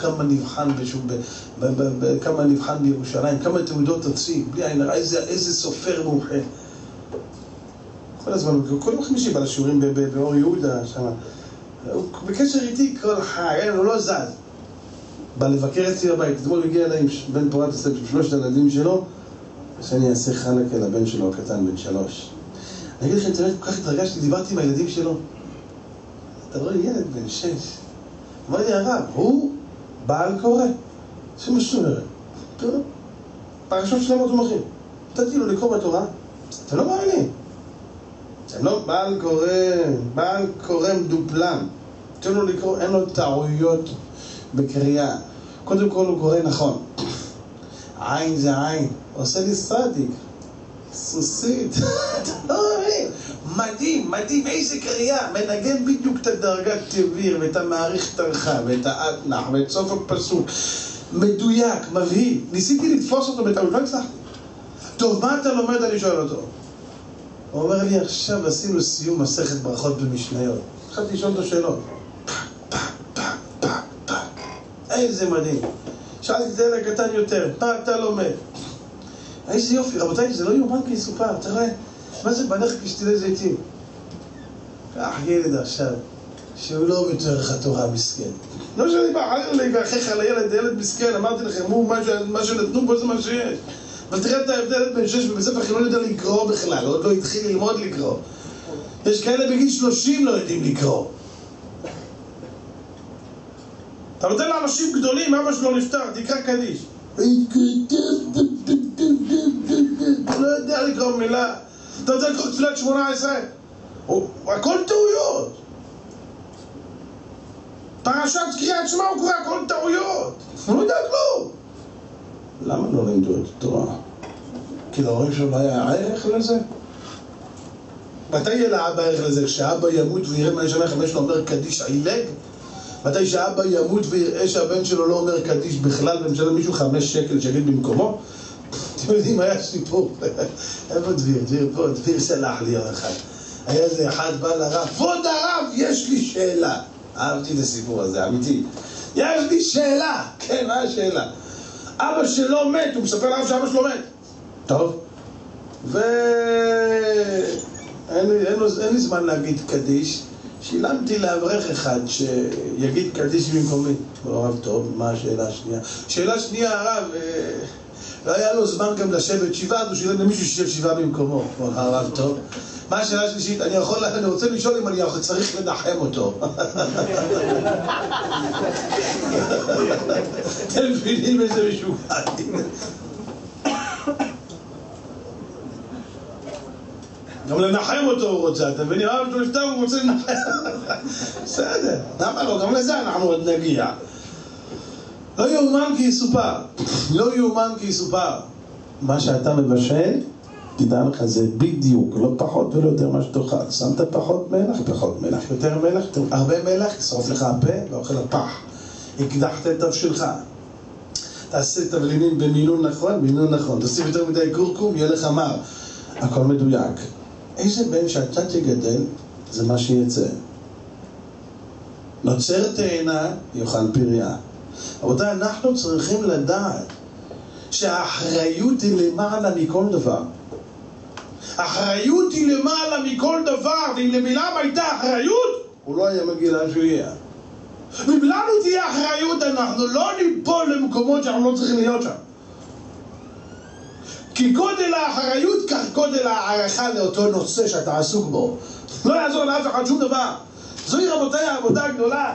כמה נבחן בירושלים, כמה תעודות תוציא, בלי עין הרע, איזה סופר מומחה. כל הזמן, כל יום חמישי בא לשיעורים באור יהודה, שם. הוא בקשר איתי כל חי, הוא לא זז. בא לבקר אצלי בבית, אתמול הוא הגיע אליי בן פורת הסלב של 3 הילדים שלו, שאני אעשה חלקה לבן שלו הקטן בן 3. אני אגיד לכם, כל כך התרגשתי, דיברתי עם הילדים שלו. אתה רואה ילד בן 6. אמר לי הרב, הוא בעל קורא. שמה שאומרת. פרשות שלמות ומחים. נתתי לו לקרוא בתורה. אתם לא מאמינים. אתם לא בעל קורא מדופלם. תן לו לקרוא, אין לו טעויות בקריאה. קודם כל הוא קורא נכון. עין זה עין. עושה לי סטטיק. סוסית. מדהים, איזה קריאה. מנגן בדיוק את הדרגת תביר ואת המעריך תרחה ואת האתנח ואת סוף הפסוק. מדויק, מבהיל. ניסיתי לתפוס אותו בטעות, לא הצלחתי. טוב, מה אתה לומד? אני שואל אותו. הוא אומר לי, עכשיו עשינו סיום מסכת ברכות במשניות. התחלתי לשאול אותו שאלות. איזה מדהים. שאלתי את זה לקטן יותר, מה אתה לומד? איזה יופי, רבותיי, זה לא יאומן כי יסופר, תראה, מה זה בנך כשתילי זיתים? כך ילד עכשיו, שהוא לא בתורך התורה מסכן. לא שאני בא חלילה להיבחך על הילד מסכן, אמרתי לכם, מה שנתנו פה זה מה שיש. אבל תראה את ההבדל בין 6 בבית ספר, כי לא יודע לקרוא בכלל, עוד לא התחיל ללמוד לקרוא. יש כאלה בגיל 30 לא יודעים לקרוא. אתה נותן לאנשים גדולים, אבא שלו נפטר, תקרא קדיש. הוא לא יודע לקרוא מילה. אתה רוצה לקרוא תפילת 18? הכל טעויות. פרשת קריאת שמע הוא קורא הכל טעויות. הוא לא יודע כלום. למה לא לימדו את התורה? כי להורים שלו לא היה ערך לזה? מתי יהיה לאבא ערך לזה? כשאבא ימות ויראה מה ישמע 5 לא אומר קדיש עילג? מתי שאבא ימות ויראה שהבן שלו לא אומר קדיש בכלל ומשלם מישהו 5 שקל שיגיד במקומו? אתם יודעים, היה סיפור. איפה דביר פה, דביר סלח לי יום אחד. היה איזה אחד בא לרב, כבוד הרב, יש לי שאלה. אהבתי את הסיפור הזה, אמיתי. יש לי שאלה. כן, מה השאלה? אבא שלו מת, הוא מספר לרב שאבא שלו מת. טוב. אין לי זמן להגיד קדיש. שילמתי לאברך אחד שיגיד קדיש במקומי. הרב, טוב, מה השאלה השנייה? שאלה שנייה, הרב, לא היה לו זמן גם לשבת 7, אז הוא שילם למישהו שישב 7 במקומו. הרב, טוב. מה השאלה השלישית? אני רוצה לשאול אם אני צריך לנחם אותו. אתם מבינים איזה משוגע. גם לנחם אותו הוא רוצה, אתה מבין? אבא שלו נפטר, הוא רוצה לנחם. בסדר, למה לא? גם לזה אנחנו עוד נגיע. לא יאומן כי יסופר. לא יאומן כי יסופר. מה שאתה מבשל, תדע לך, זה בדיוק, לא פחות ולא יותר מה שתאכל. שמת פחות מלח, פחות מלח. יותר מלח, הרבה מלח, ישרוף לך הפה ואוכל הפח. הקדחת את תבשילך. תעשה תבלינים במינון נכון, מינון נכון. תוסיף יותר מדי קורקום, יהיה לך מר. הכל מדויק. איזה בן שאתה תגדל, זה מה שיצא. נוצר תאנה, יאכל פריה. רבותיי, אנחנו צריכים לדעת שהאחריות היא למעלה מכל דבר. האחריות היא למעלה מכל דבר, ואם לבלעם הייתה אחריות, הוא לא היה מגיע לאן שהוא יהיה. ואם לנו תהיה אחריות, אנחנו לא ניפול למקומות שאנחנו לא צריכים להיות שם. כי גודל האחריות כך גודל הערכה לאותו נושא שאתה עסוק בו. לא יעזור לאף אחד שום דבר. זוהי רבותיי העבודה הגדולה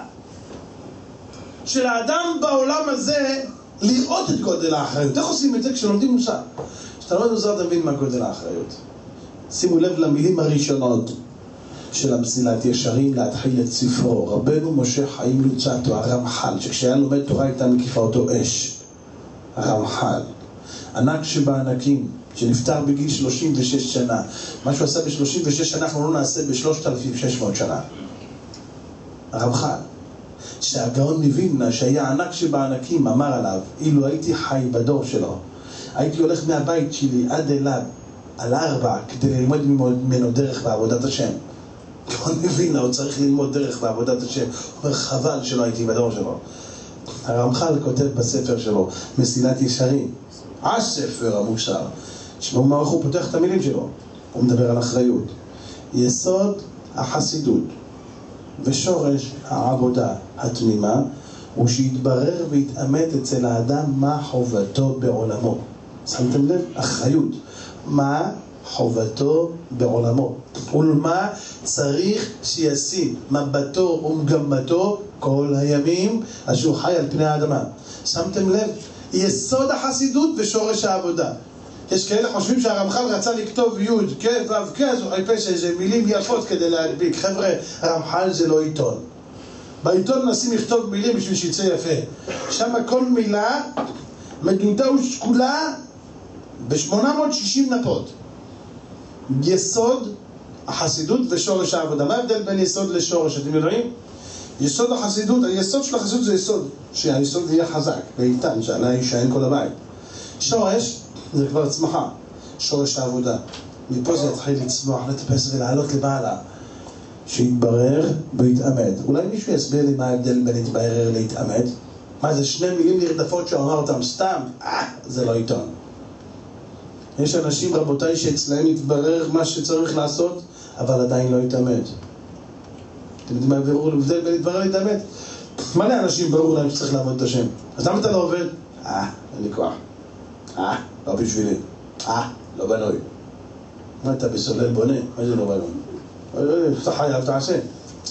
של האדם בעולם הזה, לראות את גודל האחריות. איך עושים את זה כשלומדים מוסר? כשאתה לומד מוסר אתה מבין מה גודל האחריות. שימו לב למילים הראשונות של המסילת ישרים להתחיל את ספרו. רבנו משה חיים לוצאטו, הרמח"ל, שכשהיה לומד תורה הייתה מקיפה אותו אש. הרמח"ל, ענק שבענקים, שנפטר בגיל 36 שנה. מה שהוא עשה ב-36 שנה אנחנו לא נעשה ב-3,600 שנה. הרמח"ל, שהגאון מווילנה שהיה ענק שבענקים אמר עליו, אילו הייתי חי בדור שלו, הייתי הולך מהבית שלי עד אליו על 4 כדי ללמוד ממנו דרך בעבודת השם. גאון מווילנה, הוא צריך ללמוד דרך בעבודת השם. הוא אומר, חבל שלא הייתי בדור שלו. הרמח"ל כותב בספר שלו, מסילת ישרים, הספר המוסר. שמעו מה הוא פותח את המילים שלו. הוא מדבר על אחריות. יסוד החסידות ושורש העבודה התמימה הוא שיתברר ויתאמת אצל האדם מה חובתו בעולמו. שמתם לב? אחריות. מה חובתו בעולמו ולמה צריך שישים מבטו ומגמתו כל הימים אשר חי על פני האדמה. שמתם לב? יסוד החסידות ושורש העבודה. יש כאלה חושבים שהרמח"ל רצה לכתוב י' כ' ו' כ', אז הוא חיפש איזה מילים יפות כדי להדביק. חבר'ה, הרמח"ל זה לא עיתון. בעיתון מנסים לכתוב מילים בשביל שיצא יפה. שם כל מילה מדודה ושקולה ב-860 נפות. יסוד החסידות ושורש העבודה. מה ההבדל בין יסוד לשורש? אתם יודעים? יסוד החסידות, היסוד של החסידות זה יסוד שהיסוד יהיה חזק ואיתן, שעלה יישען כל הבית. שורש זה כבר צמחה, שורש העבודה. מפה זה יתחיל לצמוח, לטפס ולעלות למעלה, שיתברר ויתאמת. אולי מישהו יסביר לי מה ההבדל בין יתברר להתאמת? מה זה שני מילים נרדפות שאומר אותם סתם? זה לא עיתון. יש אנשים רבותיי שאצלהם יתברר מה שצריך לעשות, אבל עדיין לא יתאמת. אתם יודעים מה ההבדל בין יתברר להתאמת? מה לאנשים ברור להם שצריך לעבוד את השם? אז למה אתה לא עובד? אין לי כוח. לא בשבילי. לא בנוי. מה אתה בסולל בונה? מה זה לא בנוי? אתה חייב, תעשה.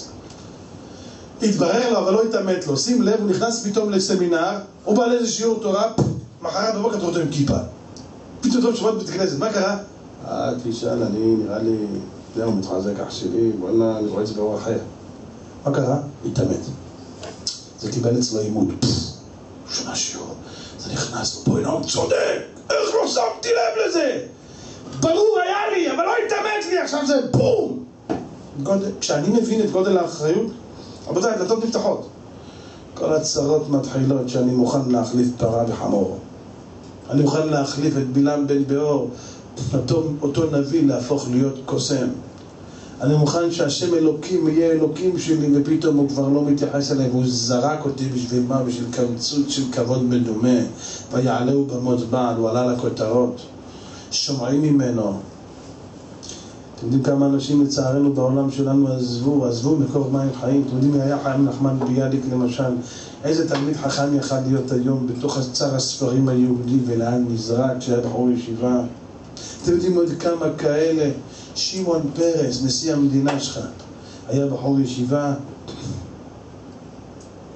התברר לו, אבל לא התאמת לו. שים לב, הוא נכנס פתאום לסמינר, הוא בא לאיזה שיעור תורה, מחרת בבוקר אתה רואה עם כיפה. פתאום טוב שבת בית כנסת, מה קרה? תשאל, אני נראה לי, זהו, מתחזק אח שלי, בוא'נה, אני רואה את זה באורח חיה. מה קרה? התאמת. זה קיבל אצלו אימון. שנה שיעור. זה נכנס לו, בואי נאום צודק, איך לא שמתי לב לזה? ברור היה לי, אבל לא התאמת לי, עכשיו זה בום! כשאני מבין את גודל האחריות, רבותיי, הדלתות נפתחות. כל הצרות מתחילות שאני מוכן להחליף פרה וחמור. אני מוכן להחליף את בלעם בן באור, אותו נביא להפוך להיות קוסם. אני מוכן שהשם אלוקים יהיה אלוקים שלי, ופתאום הוא כבר לא מתייחס אליי, והוא זרק אותי בשביל מה? בשביל קמצות של כבוד מדומה. ויעלהו במות בעל, הוא עלה לכותרות. שומעים ממנו. אתם יודעים כמה אנשים לצערנו בעולם שלנו עזבו מקור מים חיים. אתם יודעים מי היה חיים נחמן ביאליק למשל? איזה תלמיד חכם יכל להיות היום בתוך צר הספרים היהודי ולאן נזרק כשהיה בחור ישיבה? אתם יודעים עוד כמה כאלה? שמעון פרס, נשיא המדינה שלך, היה בחור ישיבה.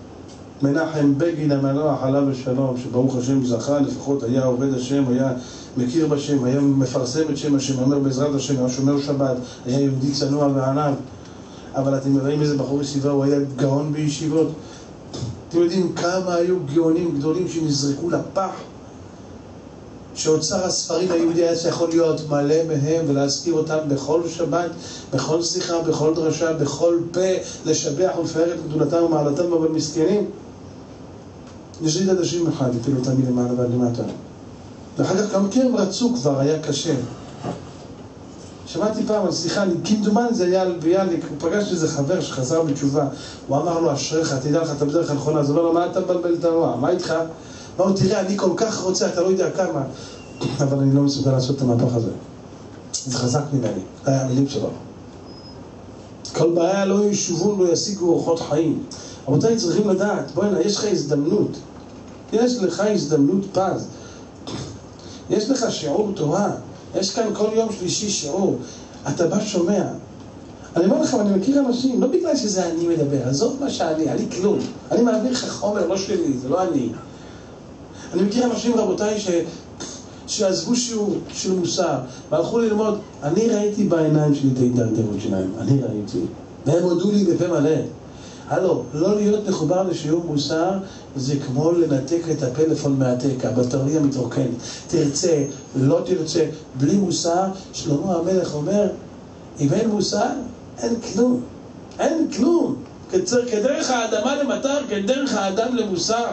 מנחם בגין המנוח עליו השלום, שברוך השם זכה, לפחות היה עובד השם, היה מכיר בשם, היה מפרסם את שם השם, אומר בעזרת השם, היה שומר שבת, היה יהודי צנוע וענב. אבל אתם רואים איזה בחור ישיבה, הוא היה גאון בישיבות. אתם יודעים כמה היו גאונים גדולים שנזרקו לפח? שאוצר הספרים היהודי היה יכול להיות מלא מהם ולהזכיר אותם בכל שבת, בכל שיחה, בכל דרשה, בכל פה, לשבח ולפאר את גדולתם ומעלתם, אבל מסכנים. יש לי אנשים אחד, הפילו אותם מלמעלה ועד למטה. ואחר כך גם כן רצו כבר, היה קשה. שמעתי פעם על שיחה, כמדומן זה היה על ביאליק, הוא פגש איזה חבר שחזר בתשובה, הוא אמר לו, אשריך, תדע לך, אתה בדרך הנכונה, אז הוא אומר לו, מה אתה מבלבל את הרוע? מה איתך? אמר לו, תראה, אני כל כך רוצה, אתה לא יודע כמה, אבל אני לא מסוגל לעשות את המהפך הזה. זה חזק ממני, זה היה המילים שלו. כל בעיה לא ישובון, לא ישיגו אורחות חיים. רבותיי, צריכים לדעת, בואי, יש לך הזדמנות. יש לך הזדמנות פז. יש לך שיעור תורה. יש כאן כל יום שלישי שיעור. אתה בא שומע. אני אומר לכם, אני מכיר אנשים, לא בגלל שזה אני מדבר, עזוב מה אני כלום. אני מעביר לך חומר, לא שלי, זה לא אני. אני מכיר אנשים, רבותיי, שעזבו שיעור של מוסר, והלכו ללמוד. אני ראיתי בעיניים שלי את ההידרדרות שלהם. אני ראיתי. והם הודו לי בפה מלא. הלו, לא להיות מחובר לשיעור מוסר זה כמו לנתק את הפלאפון מהעתק, הבטריה מתרוקנת. תרצה, לא תרצה, בלי מוסר. שלמה המלך אומר, אם אין מוסר, אין כלום. אין כלום. כדרך האדמה למטר, כדרך האדם למוסר.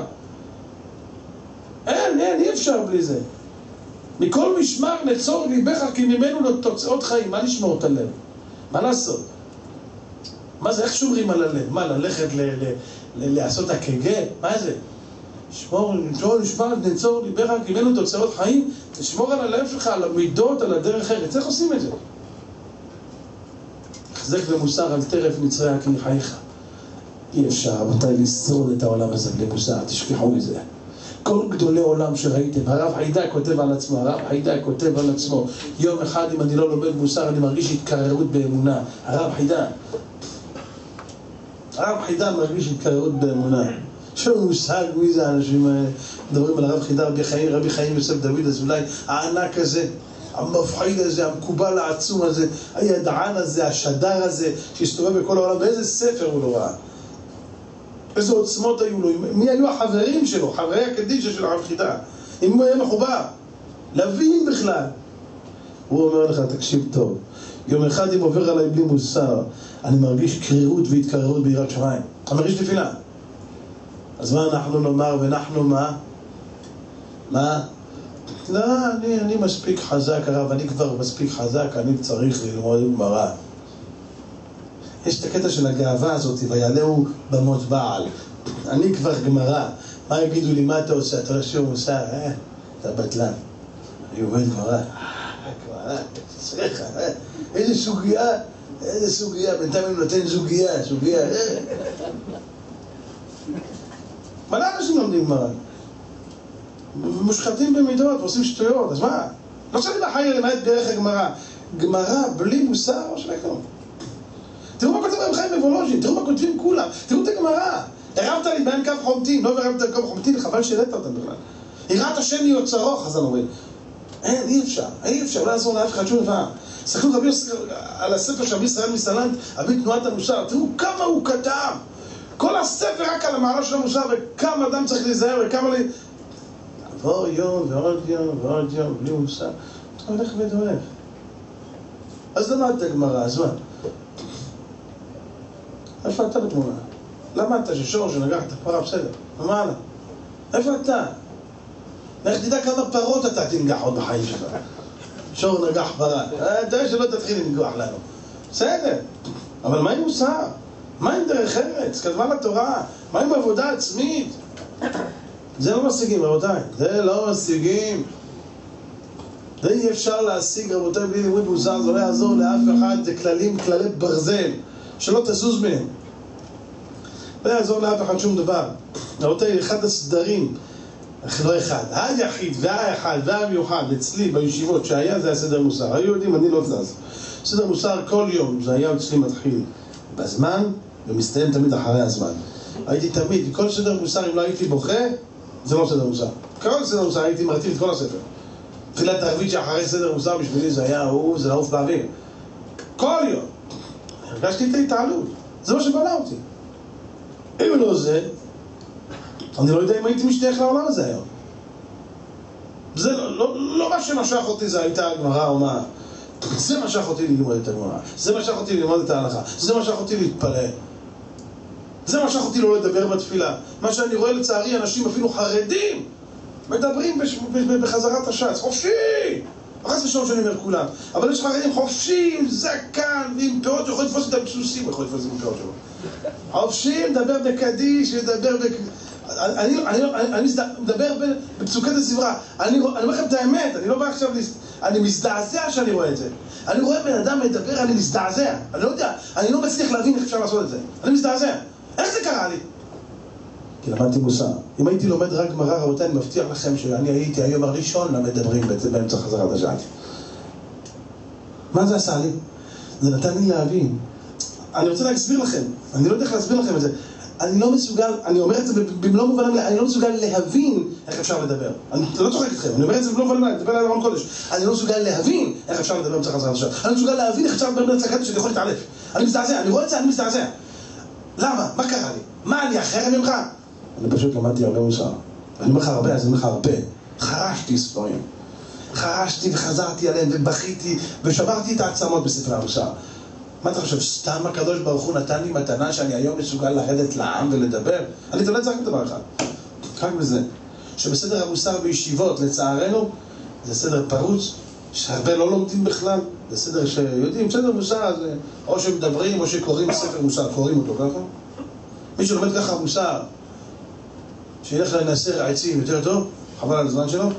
אי אפשר בלי זה. מכל משמר נצור ליבך, כי ממנו תוצאות חיים. מה לשמור את הלב? מה לעשות? מה זה? איך שומרים על הלב? מה, ללכת לעשות הקגה? מה זה? נצור ליבך, כי ממנו תוצאות חיים. תשמור על הלב שלך, על המידות, על הדרך ארץ. איך עושים את זה? חזק ומוסר על טרף נצריה כי חייך. אי אפשר, רבותיי, לשרוד את העולם הזה בלי מוסר. תשכחו מזה. כל גדולי עולם שראיתם, הרב חיידק כותב על עצמו, הרב חיידק כותב על עצמו, יום אחד אם אני לא לומד מוסר אני מרגיש התקררות באמונה. הרב חיידק מרגיש התקררות באמונה. שום מושג מי זה האנשים האלה. מדברים על הרב חיידק, רבי חיים יוסף דוד אזולאי, הענק הזה, המפחיד הזה, המקובל העצום הזה, הידען הזה, השדר הזה שהסתובב בכל העולם. באיזה ספר הוא לא ראה? איזה עוצמות היו לו? מי היו החברים שלו? חברי הקדישה של הרב חיידק? אם הוא היה מחובר להבין בכלל. הוא אומר לך, תקשיב טוב, יום אחד אם עובר עליי בלי מוסר אני מרגיש קרירות והתקררות ביראת שמיים. אני מרגיש תפילה. אז מה אנחנו נאמר? ואנחנו מה? לא, אני מספיק חזק הרב, אני כבר מספיק חזק, אני צריך ללמוד גמרא. יש את הקטע של הגאווה הזאת, ויעלהו במות בעל. אני כבר גמרא. מה יגידו לי, מה אתה עושה? אתה רשום מוסר, אתה בטלן. אני עובד גמרא. איזה סוגיה, בינתיים אני נותן סוגיה. מלא אנשים לומדים גמרא. מושחתים במידות ועושים שטויות, אז מה? לא שאני בחיים למעט דרך הגמרא. גמרא בלי מוסר או שלכם. תראו מה כותב רב חיים מוולוז'ין, תראו מה כותבים כולם, תראו את הגמרא. הרבת לי בין קו חומתין, לא הרבת לי קו חומתין, חבל שהעלית אותם בכלל. יראת השם מיוצרו, חז"ל אומרים. אי אפשר, לא יעזור לאף אחד שום דבר. תסתכלו על הספר של רבי ישראל מסלנט, אבי תנועת המוסר, תראו כמה הוא כתב. כל הספר רק על המעלה של המוסר, וכמה אדם צריך להיזהר, וכמה עבור יום ועוד יום, בלי מוסר. אתה הולך ודולך. אז למדת גמרא, אז מה? איפה אתה בתמונה? למדת ששור שנגח את הפרה בסדר? מה לה? איפה אתה? איך תדע כמה פרות אתה תנגח עוד בחיים שלך? שור נגח פרה. תראה שלא תתחיל לנגוח לנו. בסדר. אבל מה עם מוסר? מה עם דרך ארץ? כתבה לתורה? מה עם עבודה עצמית? זה לא משיגים, רבותיי. זה לא משיגים. זה אי אפשר להשיג, רבותיי, בלי לימוד מוסר. זה לא יעזור לאף אחד. זה כללי ברזל. שלא תזוז מהם. לא יעזור לאף אחד שום דבר. רבותיי, אחד הסדרים, לא אחד, היחיד והאחד והמיוחד אצלי בישיבות שהיה, זה הסדר מוסר. היו יודעים, אני לא זז. סדר מוסר כל יום, זה היה אצלי מתחיל בזמן ומסתיים תמיד אחרי הזמן. הייתי תמיד, כל סדר מוסר, אם לא הייתי בוכה, זה לא סדר מוסר. כל סדר מוסר הייתי מרטיב את כל הספר. תפילת הערבית שאחרי סדר מוסר בשבילי זה היה, זה לעוף באוויר. כל יום. הרגשתי את ההתעלות. זה מה שבנה אותי. אם לא זה, אני לא יודע אם הייתי משתייך לעולם הזה היום. זה לא מה שמשך אותי זה הייתה הגמרא או מה. זה משך אותי ללמוד את הגמרא. זה משך אותי ללמוד את ההלכה. זה משך אותי להתפלל. זה משך אותי לא לדבר בתפילה. מה שאני רואה לצערי, אנשים אפילו חרדים מדברים בחזרת הש"ץ. חופשי! אחרי זה שאני אומר כולם. אבל יש חרדים חופשי, עם זקן ועם פאות, הוא יכול לתפוס את המסוסים, הוא יכול לתפוס את הפאות שלו. חופשי, מדבר בקדיש, מדבר אני מדבר בפסוקת הסברה. אני אומר לכם את האמת, אני לא בא עכשיו, אני מזדעזע שאני רואה את זה. אני רואה בן אדם מדבר, אני מזדעזע. אני לא יודע, אני לא מצליח להבין איך אפשר לעשות את זה. אני מזדעזע. איך זה קרה לי? כי למדתי מוסר. אם הייתי לומד רק גמרא, רבותיי, אני מבטיח לכם שאני הייתי היום הראשון למדברים באמצע חזרת הש"ץ. מה זה עשה לי? זה נתן לי להבין. אני רוצה להסביר לכם, אני לא יודע איך להסביר לכם את זה. אני לא מסוגל, אני אומר את זה במלוא מובן, אני לא מסוגל להבין איך אפשר לדבר. אני לא צוחק אתכם, אני אומר את זה במלוא מובן, אני מדבר על ארון קודש. אני לא מסוגל להבין איך אפשר לדבר באמצע חזרת הש"ץ. אני לא מסוגל להבין איך אפשר לדבר באמצע הקדש שאני יכול להתעלף. אני מזדעזע, אני רואה את זה, אני מזדעזע. למה? מה קרה לי? מה, אני אחר ממך? אני פשוט למדתי הרבה מוסר. אני אומר לך הרבה, אז אני אומר לך הרבה. חרשתי ספרים. חרשתי וחזרתי עליהם ובכיתי ושברתי את העצמות בספרי המוסר. מה אתה חושב? סתם הקדוש ברוך הוא נתן לי מתנה שאני היום מסוגל לרדת לעם ולדבר? אני תולד צריך לדבר אחד. רק בזה. שבסדר המוסר בישיבות, לצערנו, זה סדר פרוץ, שהרבה לא לומדים בכלל. זה סדר שיודעים, סדר מוסר זה או שמדברים או שקוראים ספר מוסר, קוראים אותו ככה. מי שלומד ככה מוסר, שילך לנסר העצים יותר טוב, חבל על הזמן שלו.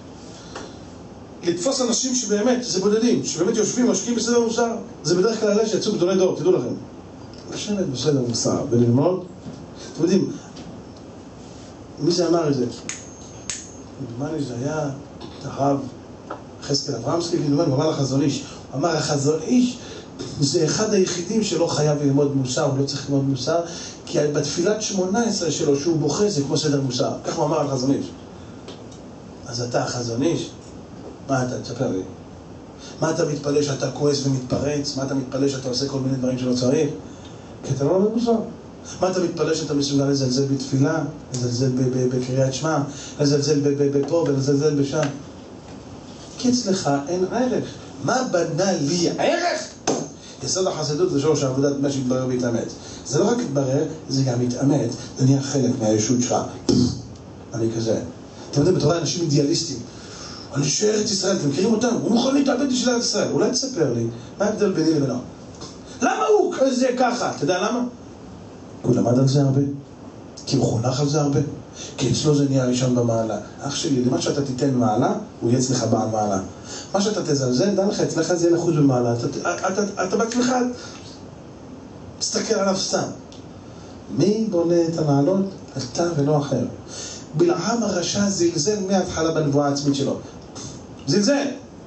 לתפוס אנשים שבאמת, זה בודדים, שבאמת יושבים, משקיעים בסדר מוסר, זה בדרך כלל אלה שיצאו גדולי דור, תדעו לכם. לשבת בסדר מוסר וללמוד. אתם יודעים, מי זה אמר את זה? נדמה לי זה היה הרב חזקאל אברמסקי, נדמה לי, הוא אמר לחזון איש. הוא אמר, החזון איש זה אחד היחידים שלא חייב ללמוד מוסר, הוא לא צריך ללמוד מוסר, כי בתפילת 18 שלו שהוא בוכה זה כמו סדר מוסר. כך הוא אמר על חזון איש. אז אתה החזון איש? מה אתה? תספר לי. מה אתה מתפלא שאתה כועס ומתפרץ? מה אתה מתפלא שאתה עושה כל מיני דברים שלא צריך? כי אתה לא לומד מוסר. מה אתה מתפלא שאתה מסוגל לזלזל בתפילה, לזלזל בקריאת שמע, לזלזל בפה ולזלזל בשם? כי אצלך אין ערך. מה בנה לי ערך? יסוד החסידות זה שורש העבודת מה שהתברר והתאמץ. זה לא רק התברר, זה גם התאמץ. זה נהיה חלק מהישות שלך. אני כזה. אתם יודעים, בתורה אנשים אידיאליסטים. אנשי ארץ ישראל, אתם מכירים אותם? הוא מוכן להתאבד בשביל ארץ ישראל. אולי תספר לי, מה ההבדל ביני לבינו? למה הוא כזה ככה? אתה יודע למה? הוא למד על זה הרבה. כי הוא חונך על זה הרבה. כי אצלו זה נהיה ראשון במעלה. אח שלי, למה שאתה תיתן מעלה, הוא יהיה אצלך בעל מעלה. מה שאתה תזלזל, דע לך, אצלך זה יהיה נחוש במעלה. אתה בעצמך תסתכל עליו סתם. מי בונה את המעלות? אתה ולא אחר. בלעם הרשע זלזל מההתחלה בנבואה העצמית שלו. זלזל.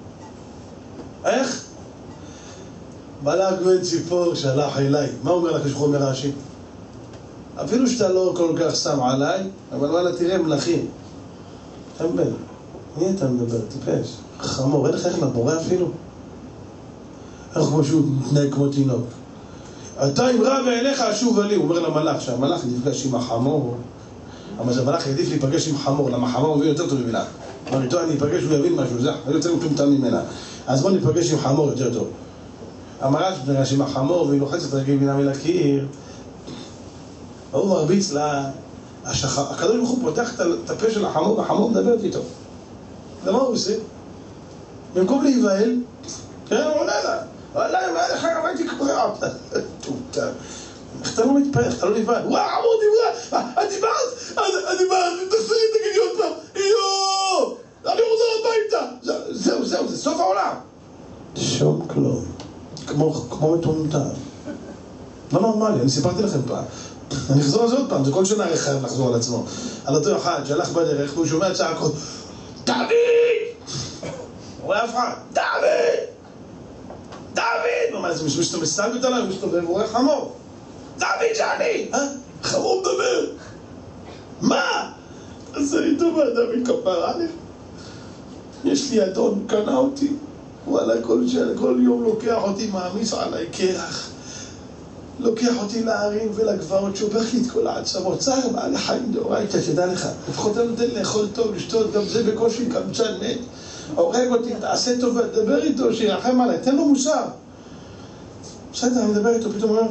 איך? בלק בן ציפור שלח אליי. מה אומר לך שחום מרש"י? אפילו שאתה לא כל כך שם עליי, אבל וואלה תראה מלאכים. תמבל, מי אתה מדבר? טיפש. חמור, אין לך איך לבורא אפילו? איך כמו שהוא מתנהג כמו תינוק. אתה אם רע בעיניך אשוב עלי, הוא אומר למלאך, שהמלאך נפגש עם החמור. אבל המלאך יעדיף להיפגש עם חמור, למה חמור מביא יותר טוב ממנה. אבל איתו אני אפגש והוא יבין משהו, זה יוצא מטומטם ממנה. אז בוא ניפגש עם חמור יותר טוב. המלאך נפגש עם החמור והיא לוחצת רגל בינה מלקיר. הוא מרביץ לה, הקדוש ברוך הוא פותח את הפה של החמור, והחמור מדברת איתו. ומה הוא עושה? במקום להיבהל, כן, הוא עונה לה. וואלה, מה לך רמייתי קורא? טומטם. איך אתה לא מתפעל? איך אתה לא נבהל? וואו, חמור דיברה! את דיברת, תחזרי, תגידי עוד פעם. יואו! אני חוזר הביתה! זהו, זה סוף העולם. שום כלום. כמו מטומטם. לא נורמלי, אני סיפרתי לכם פעם. אני אחזור על זה עוד פעם, זה כל שנה חייב לחזור על עצמו. על אותו אחד שהלך בדרך והוא שומע צעקות, דוד! הוא רואה אף אחד, דוד! דוד! מה זה מישהו שאתה מסתלבט עליו, מישהו שאתה רואה חמור. דוד שאני! חמור מדבר! מה? אז אני טובה, דוד כפר עליך. יש לי אדון, קנה אותי. וואלה, כל יום לוקח אותי, מעמיס עליי קרח. לוקח אותי להרים ולגבעות, שובר לי את כל העצמות. צער בעלי חיים דאורייתא, תדע לך. לפחות אני נותן לאכול טוב, לשתות, גם זה בקושי קמצן מת. הורג אותי, תעשה טובה, תדבר איתו, שירחם עליי, תן לו מוסר. בסדר, אני מדבר איתו, פתאום אומר,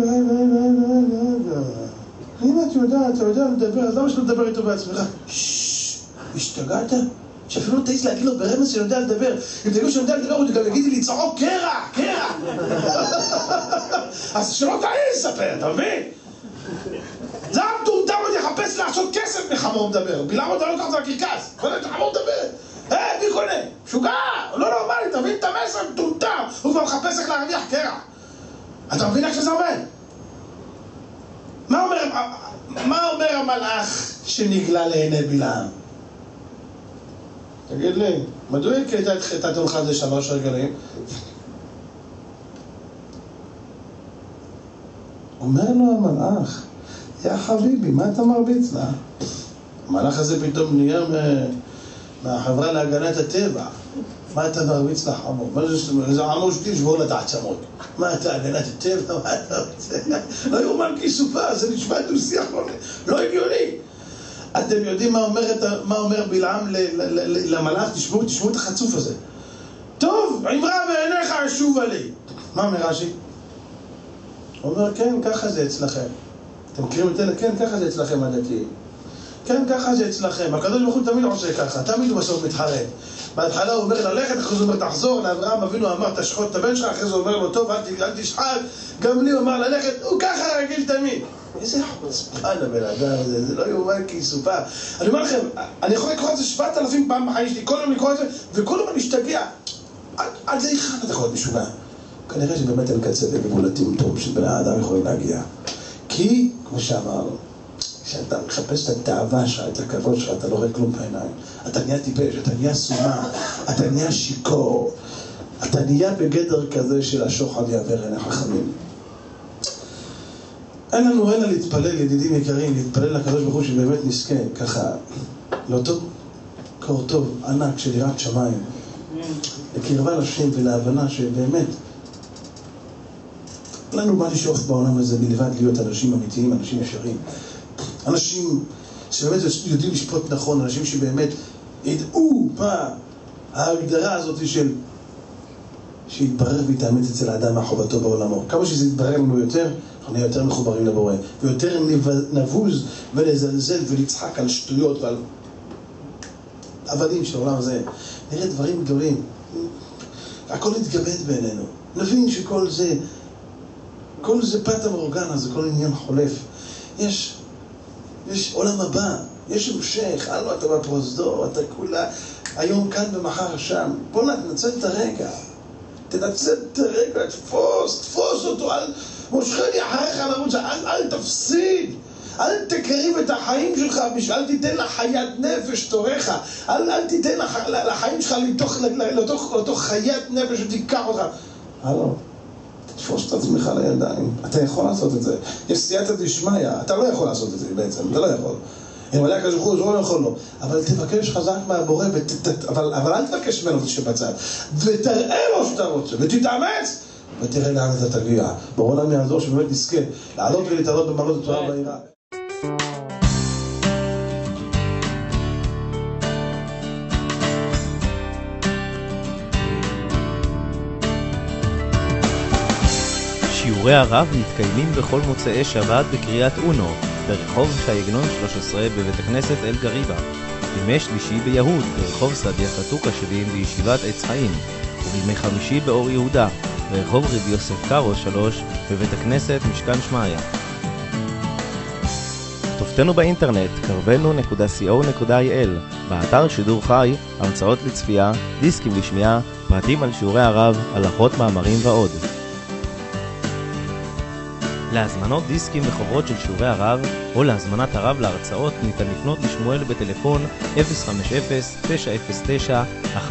אם אתה יודע לדבר, אז למה שלא לדבר איתו בעצמך? השתגעת? שאפילו לא תעיז להגיד לו ברמז שאני יודע לדבר. אם תגידו שאני יודע לדבר, הוא גם יגיד לי לצעוק קרע. אז שלא תעיז לספר, אתה מבין? זה המטומטם עוד יחפש לעשות כסף מחמור מדבר. בלעם אתה לא לקח את זה לקרקס. קונה את החמור מדבר. מי קונה? שוגע! לא נורמלי, תבין את המסר מטומטם. הוא כבר מחפש איך להרוויח קרע. אתה מבין איך שזה עובד? מה אומר המלאך שנגלה לעיני בלעם? תגיד לי, מדוע הקלטה את חטאתם לך זה 3 רגלים? אומר לו המלאך, יא חביבי, מה אתה מרביץ לה? המלאך הזה פתאום נהיה מהחברה להגנת הטבע. מה אתה מרביץ לחמור? זה עמור שלי לשבור לה את העצמות. מה אתה הגנת הטבע? מה אתה רוצה? לא יאומן כי סופה, זה נשמע דו-שיח לא הגיוני. אתם יודעים מה אומר בלעם למלאך? תשמעו את החצוף הזה. טוב, עמרה בעיניך שובה לי. מה אומר רש"י? הוא אומר, כן, ככה זה אצלכם. אתם מכירים את אלה? כן, ככה זה אצלכם הדתיים. כן, ככה זה אצלכם. הקדוש ברוך הוא תמיד עושה ככה, תמיד הוא בסוף מתחרט. בהתחלה הוא אומר ללכת, אחרי זה הוא אומר תחזור, לאברהם אבינו אמר תשחוט את הבן שלך, אחרי זה הוא אומר לו טוב, אל תשחט, גם לי הוא אמר ללכת, הוא ככה רגיל תמיד. איזה חוצפן הבן אדם הזה, זה לא יאומן כי סופה. אני אומר לכם, אני יכול לקרוא את זה 7,000 פעם בחיים שלי, כל יום לקרוא את זה, וכל יום אני משתגע. על זה אחד אתה יכול להיות משוגע. כנראה שבאמת אין קצה בגבולתים טוב שבני האדם יכולים להגיע. כי, כמו שאמרנו, כשאתה מחפש את התאווה שלך, את הכבוד שלך, אתה לא רואה כלום בעיניים. אתה נהיה טיפש, אתה נהיה סומה, אתה נהיה שיקור, אתה נהיה בגדר כזה של השוחד יעבר עיני חכמים. אין לנו אלא להתפלל, ידידים יקרים, להתפלל לקדוש ברוך הוא שבאמת נזכה, ככה, לאותו קור טוב, ענק של יראת שמיים, לקרבה לשם ולהבנה שבאמת לנו מה לשאוף בעולם הזה מלבד להיות אנשים אמיתיים, אנשים ישרים, אנשים שבאמת יודעים לשפוט נכון, אנשים שבאמת ידעו מה ההגדרה הזאת של שיתברר ויתאמץ אצל האדם מהחובתו בעולמו. כמה שזה יתברר לנו יותר, אנחנו נהיה יותר מחוברים לבורא, ויותר נבוז ולזלזל ולצחק על שטויות ועל עבדים של העולם הזה. נראה דברים גדולים, הכל יתגבד בעינינו, נבין שכל זה פטה מורגנה, זה כל עניין חולף. יש עולם הבא, יש המשך, הלו אתה בפרוזדור, אתה כולה היום כאן ומחר שם. בוא ננצל את הרגע, תנצל את הרגע, תפוס אותו, מושכני אחריך לרוץ, אל תפסיד, אל תקריב את החיים שלך, אל תיתן לחיית נפש תורך, אל תיתן לחיים שלך לתוך חיית נפש שתיקח אותך. הלו, תפוס את עצמך לידיים, אתה יכול לעשות את זה. יש סייעתא דשמיא, אתה לא יכול לעשות את זה בעצם, אתה לא יכול. אם עליה כזכור, זה לא יכול לו. אבל תבקש חזק מהבורא, אבל אל תבקש ממנו שבצד. ותראה לו שאתה רוצה, ותתאמץ, ותראה לאן אתה תגיע. בורא עולם יעזור שבאמת נזכה לעלות ולהתעלות במעלות התורה והיראה. שיעורי הרב מתקיימים בכל מוצאי שבת בקריית אונו, ברחוב ש"י עגנון 13 בבית הכנסת אל גריבה, בימי שלישי ביהוד ברחוב סעדיה חתוקה 70 בישיבת עץ חיים, ובימי חמישי באור יהודה ברחוב רבי יוסף קארו 3 בבית הכנסת משכן שמעיה. כתובתנו באינטרנט karvenu.co.il, באתר שידור חי, הרצאות לצפייה, דיסקים לשמיעה, פרטים על שיעורי הרב, הלכות, מאמרים ועוד. להזמנות דיסקים וחוברות של שיעורי הרב או להזמנת הרב להרצאות ניתן לפנות לשמואל בטלפון 050-909-1515.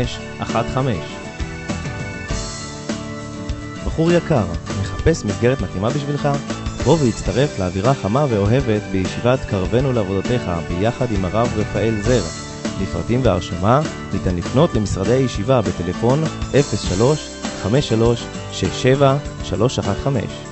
בחור יקר, מחפש מסגרת מתאימה בשבילך? בוא והצטרף לאווירה חמה ואוהבת בישיבת קרבנו לעבודתך ביחד עם הרב רפאל זר. לפרטים והרשמה ניתן לפנות למשרדי הישיבה בטלפון 03-53-67-315.